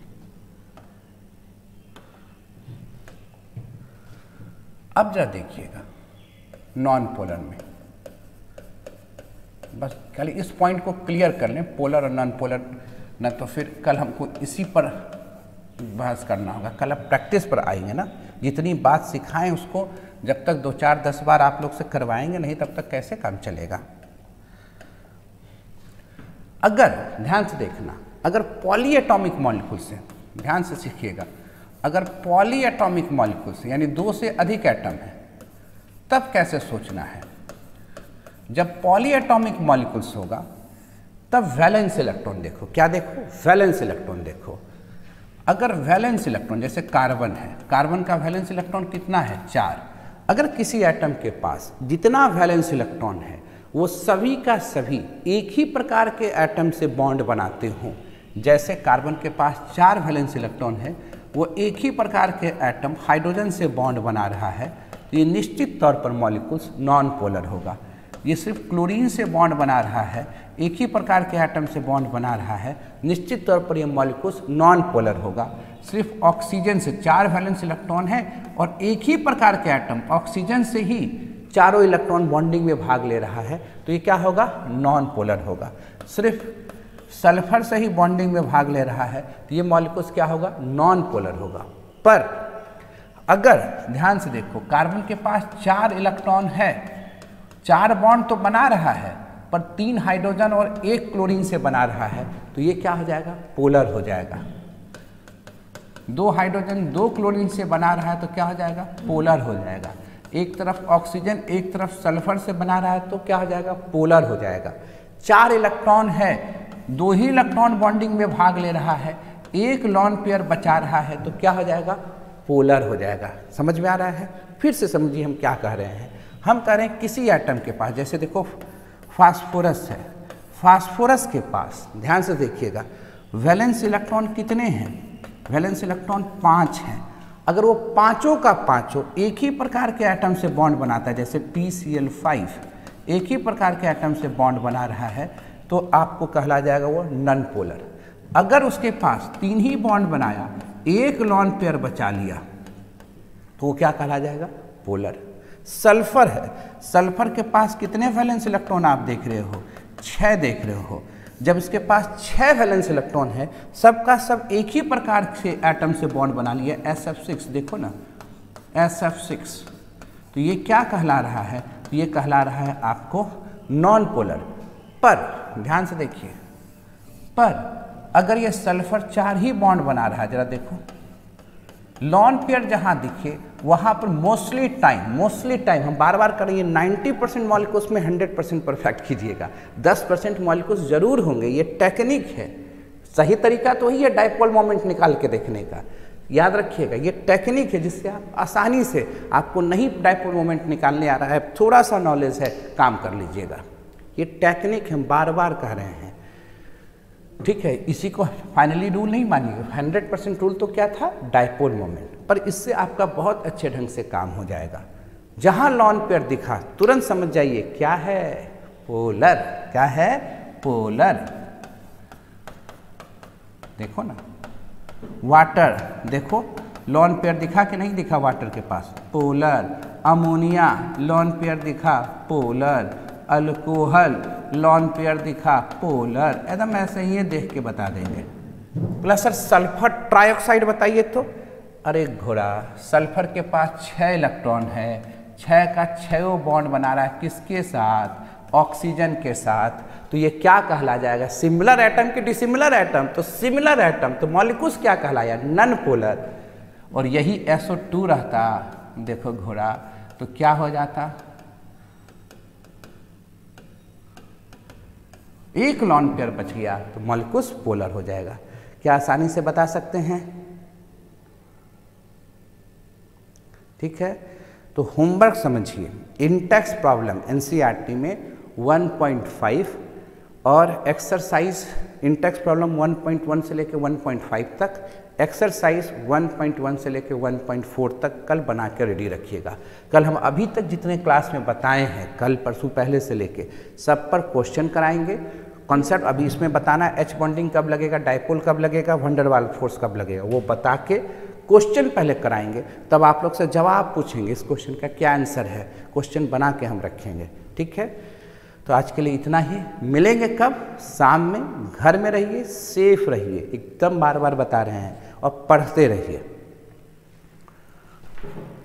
अब जरा देखिएगा नॉन पोलर में, बस खाली इस पॉइंट को क्लियर कर लें, पोलर और नॉन पोलर, न तो फिर कल हमको इसी पर बहस करना होगा। कल अब प्रैक्टिस पर आएंगे ना, जितनी बात सिखाएं उसको जब तक दो चार दस बार आप लोग से करवाएंगे नहीं, तब तक कैसे काम चलेगा। अगर ध्यान से देखना, अगर पॉलीएटॉमिक मॉलिक्यूल से, ध्यान से सीखिएगा, अगर पॉलीएटॉमिक मॉलिक्यूल से यानी दो से अधिक एटम है, तब कैसे सोचना है? जब पॉलीएटॉमिक मॉलिक्यूल्स होगा तब वैलेंस इलेक्ट्रॉन देखो। क्या देखो? वैलेंस इलेक्ट्रॉन देखो। अगर वैलेंस इलेक्ट्रॉन, जैसे कार्बन है, कार्बन का वैलेंस इलेक्ट्रॉन कितना है? चार। अगर किसी एटम के पास जितना वैलेंस इलेक्ट्रॉन है वो सभी का सभी एक ही प्रकार के एटम से बॉन्ड बनाते हों, जैसे कार्बन के पास चार वैलेंस इलेक्ट्रॉन है, वो एक ही प्रकार के एटम हाइड्रोजन से बॉन्ड बना रहा है, तो ये निश्चित तौर पर मॉलिक्यूल्स नॉन पोलर होगा। ये सिर्फ क्लोरीन से बॉन्ड बना रहा है, एक ही प्रकार के एटम से बॉन्ड बना रहा है, निश्चित तौर पर ये मॉलिक्यूल्स नॉन पोलर होगा। सिर्फ ऑक्सीजन से चार वैलेंस इलेक्ट्रॉन है और एक ही प्रकार के एटम ऑक्सीजन से ही चारों इलेक्ट्रॉन बॉन्डिंग में भाग ले रहा है, तो ये क्या होगा? नॉन पोलर होगा। सिर्फ सल्फर से ही बॉन्डिंग में भाग ले रहा है, तो ये मॉलिक्यूल्स क्या होगा? नॉन पोलर होगा। पर अगर ध्यान से देखो, कार्बन के पास चार इलेक्ट्रॉन है, चार बॉन्ड तो बना रहा है, पर तीन हाइड्रोजन और एक क्लोरीन से बना रहा है, तो ये क्या हो जाएगा? पोलर हो जाएगा। दो हाइड्रोजन दो क्लोरीन से बना रहा है तो क्या हो जाएगा? पोलर हो जाएगा। एक तरफ ऑक्सीजन एक तरफ सल्फर से बना रहा है तो क्या हो जाएगा? पोलर हो जाएगा। चार इलेक्ट्रॉन है, दो ही इलेक्ट्रॉन बॉन्डिंग में भाग ले रहा है, एक लॉन पेयर बचा रहा है, तो क्या हो जाएगा? पोलर हो जाएगा। समझ में आ रहा है? फिर से समझिए हम क्या कह रहे हैं। हम कह रहे हैं किसी एटम के पास, जैसे देखो फास्फोरस है, फास्फोरस के पास ध्यान से देखिएगा वैलेंस इलेक्ट्रॉन कितने हैं? वैलेंस इलेक्ट्रॉन पाँच हैं। अगर वो पांचों का पांचों एक ही प्रकार के एटम से बॉन्ड बनाता है, जैसे पी सी एल फाइव एक ही प्रकार के एटम से बॉन्ड बना रहा है, तो आपको कहला जाएगा वो नॉन पोलर। अगर उसके पास तीन ही बॉन्ड बनाया, एक लॉन पेयर बचा लिया, तो वो क्या कहला जाएगा? पोलर। सल्फर है, सल्फर के पास कितने वैलेंस इलेक्ट्रॉन आप देख रहे हो? छः देख रहे हो। जब इसके पास छः वैलेंस इलेक्ट्रॉन है, सबका सब एक ही प्रकार से एटम से बॉन्ड बना लिया, एस एफ सिक्स, देखो ना एस एफ सिक्स, तो ये क्या कहला रहा है? तो ये कहला रहा है आपको नॉन पोलर। पर ध्यान से देखिए, पर अगर ये सल्फर चार ही बॉन्ड बना रहा है, जरा देखो लॉन पेयर जहाँ दिखे वहाँ पर मोस्टली टाइम मोस्टली टाइम हम बार बार करेंगे नाइन्टी परसेंट मॉलिक्यूल्स में हंड्रेड परसेंट परफेक्ट कीजिएगा, टेन परसेंट मॉलिक्यूल्स जरूर होंगे, ये टेक्निक है। सही तरीका तो वही है डाइपोल मोमेंट निकाल के देखने का, याद रखिएगा ये टेक्निक है जिससे आप आसानी से, आपको नहीं डाइपोल मोमेंट निकालने आ रहा है, थोड़ा सा नॉलेज है, काम कर लीजिएगा। ये टेक्निक हम बार बार कह रहे हैं, ठीक है। इसी को फाइनली रूल नहीं मानिएगा, हंड्रेड परसेंट रूल तो क्या था, डाइपोल मोमेंट, पर इससे आपका बहुत अच्छे ढंग से काम हो जाएगा। जहां लॉन पेयर दिखा तुरंत समझ जाइए क्या है, पोलर। क्या है, पोलर। देखो ना, वाटर, देखो लॉन पेयर दिखा कि नहीं दिखा, वाटर के पास पोलर। अमोनिया लॉन पेयर दिखा, पोलर। अल्कोहल लॉन पेयर दिखा, पोलर। एकदम ऐसे ही देख के बता देंगे। प्लस सर सल्फर ट्राइऑक्साइड बताइए तो, अरे घोड़ा, सल्फर के पास छः इलेक्ट्रॉन है, छः का छः बॉन्ड बना रहा है किसके साथ, ऑक्सीजन के साथ, तो ये क्या कहला जाएगा, सिमिलर एटम की डिसिमिलर एटम, तो सिमिलर एटम तो मॉलिक्यूल्स क्या कहलाया, नन पोलर। और यही एस ओ टू रहता, देखो घोड़ा, तो क्या हो जाता, एक लॉन पेयर बच गया तो मॉलिक्यूल्स पोलर हो जाएगा। क्या आसानी से बता सकते हैं, ठीक है। तो होमवर्क समझिए, इंटेक्स प्रॉब्लम एनसीईआरटी में वन पॉइंट फाइव और exercise intext problem one point one से लेकर वन पॉइंट फाइव तक, एक्सरसाइज वन पॉइंट वन से लेकर वन पॉइंट फोर तक कल बना के रेडी रखिएगा। कल हम अभी तक जितने क्लास में बताए हैं, कल परसों पहले से लेके सब पर क्वेश्चन कराएंगे। कॉन्सेप्ट अभी इसमें बताना है, एच बॉन्डिंग कब लगेगा, डाइपोल कब लगेगा, वंडरवाल फोर्स कब लगेगा, वो बता के क्वेश्चन पहले कराएंगे, तब आप लोग से जवाब पूछेंगे इस क्वेश्चन का क्या आंसर है, क्वेश्चन बना के हम रखेंगे, ठीक है। तो आज के लिए इतना ही, मिलेंगे कब, शाम में। घर में रहिए, सेफ रहिए, एकदम बार बार बता रहे हैं, और पढ़ते रहिए।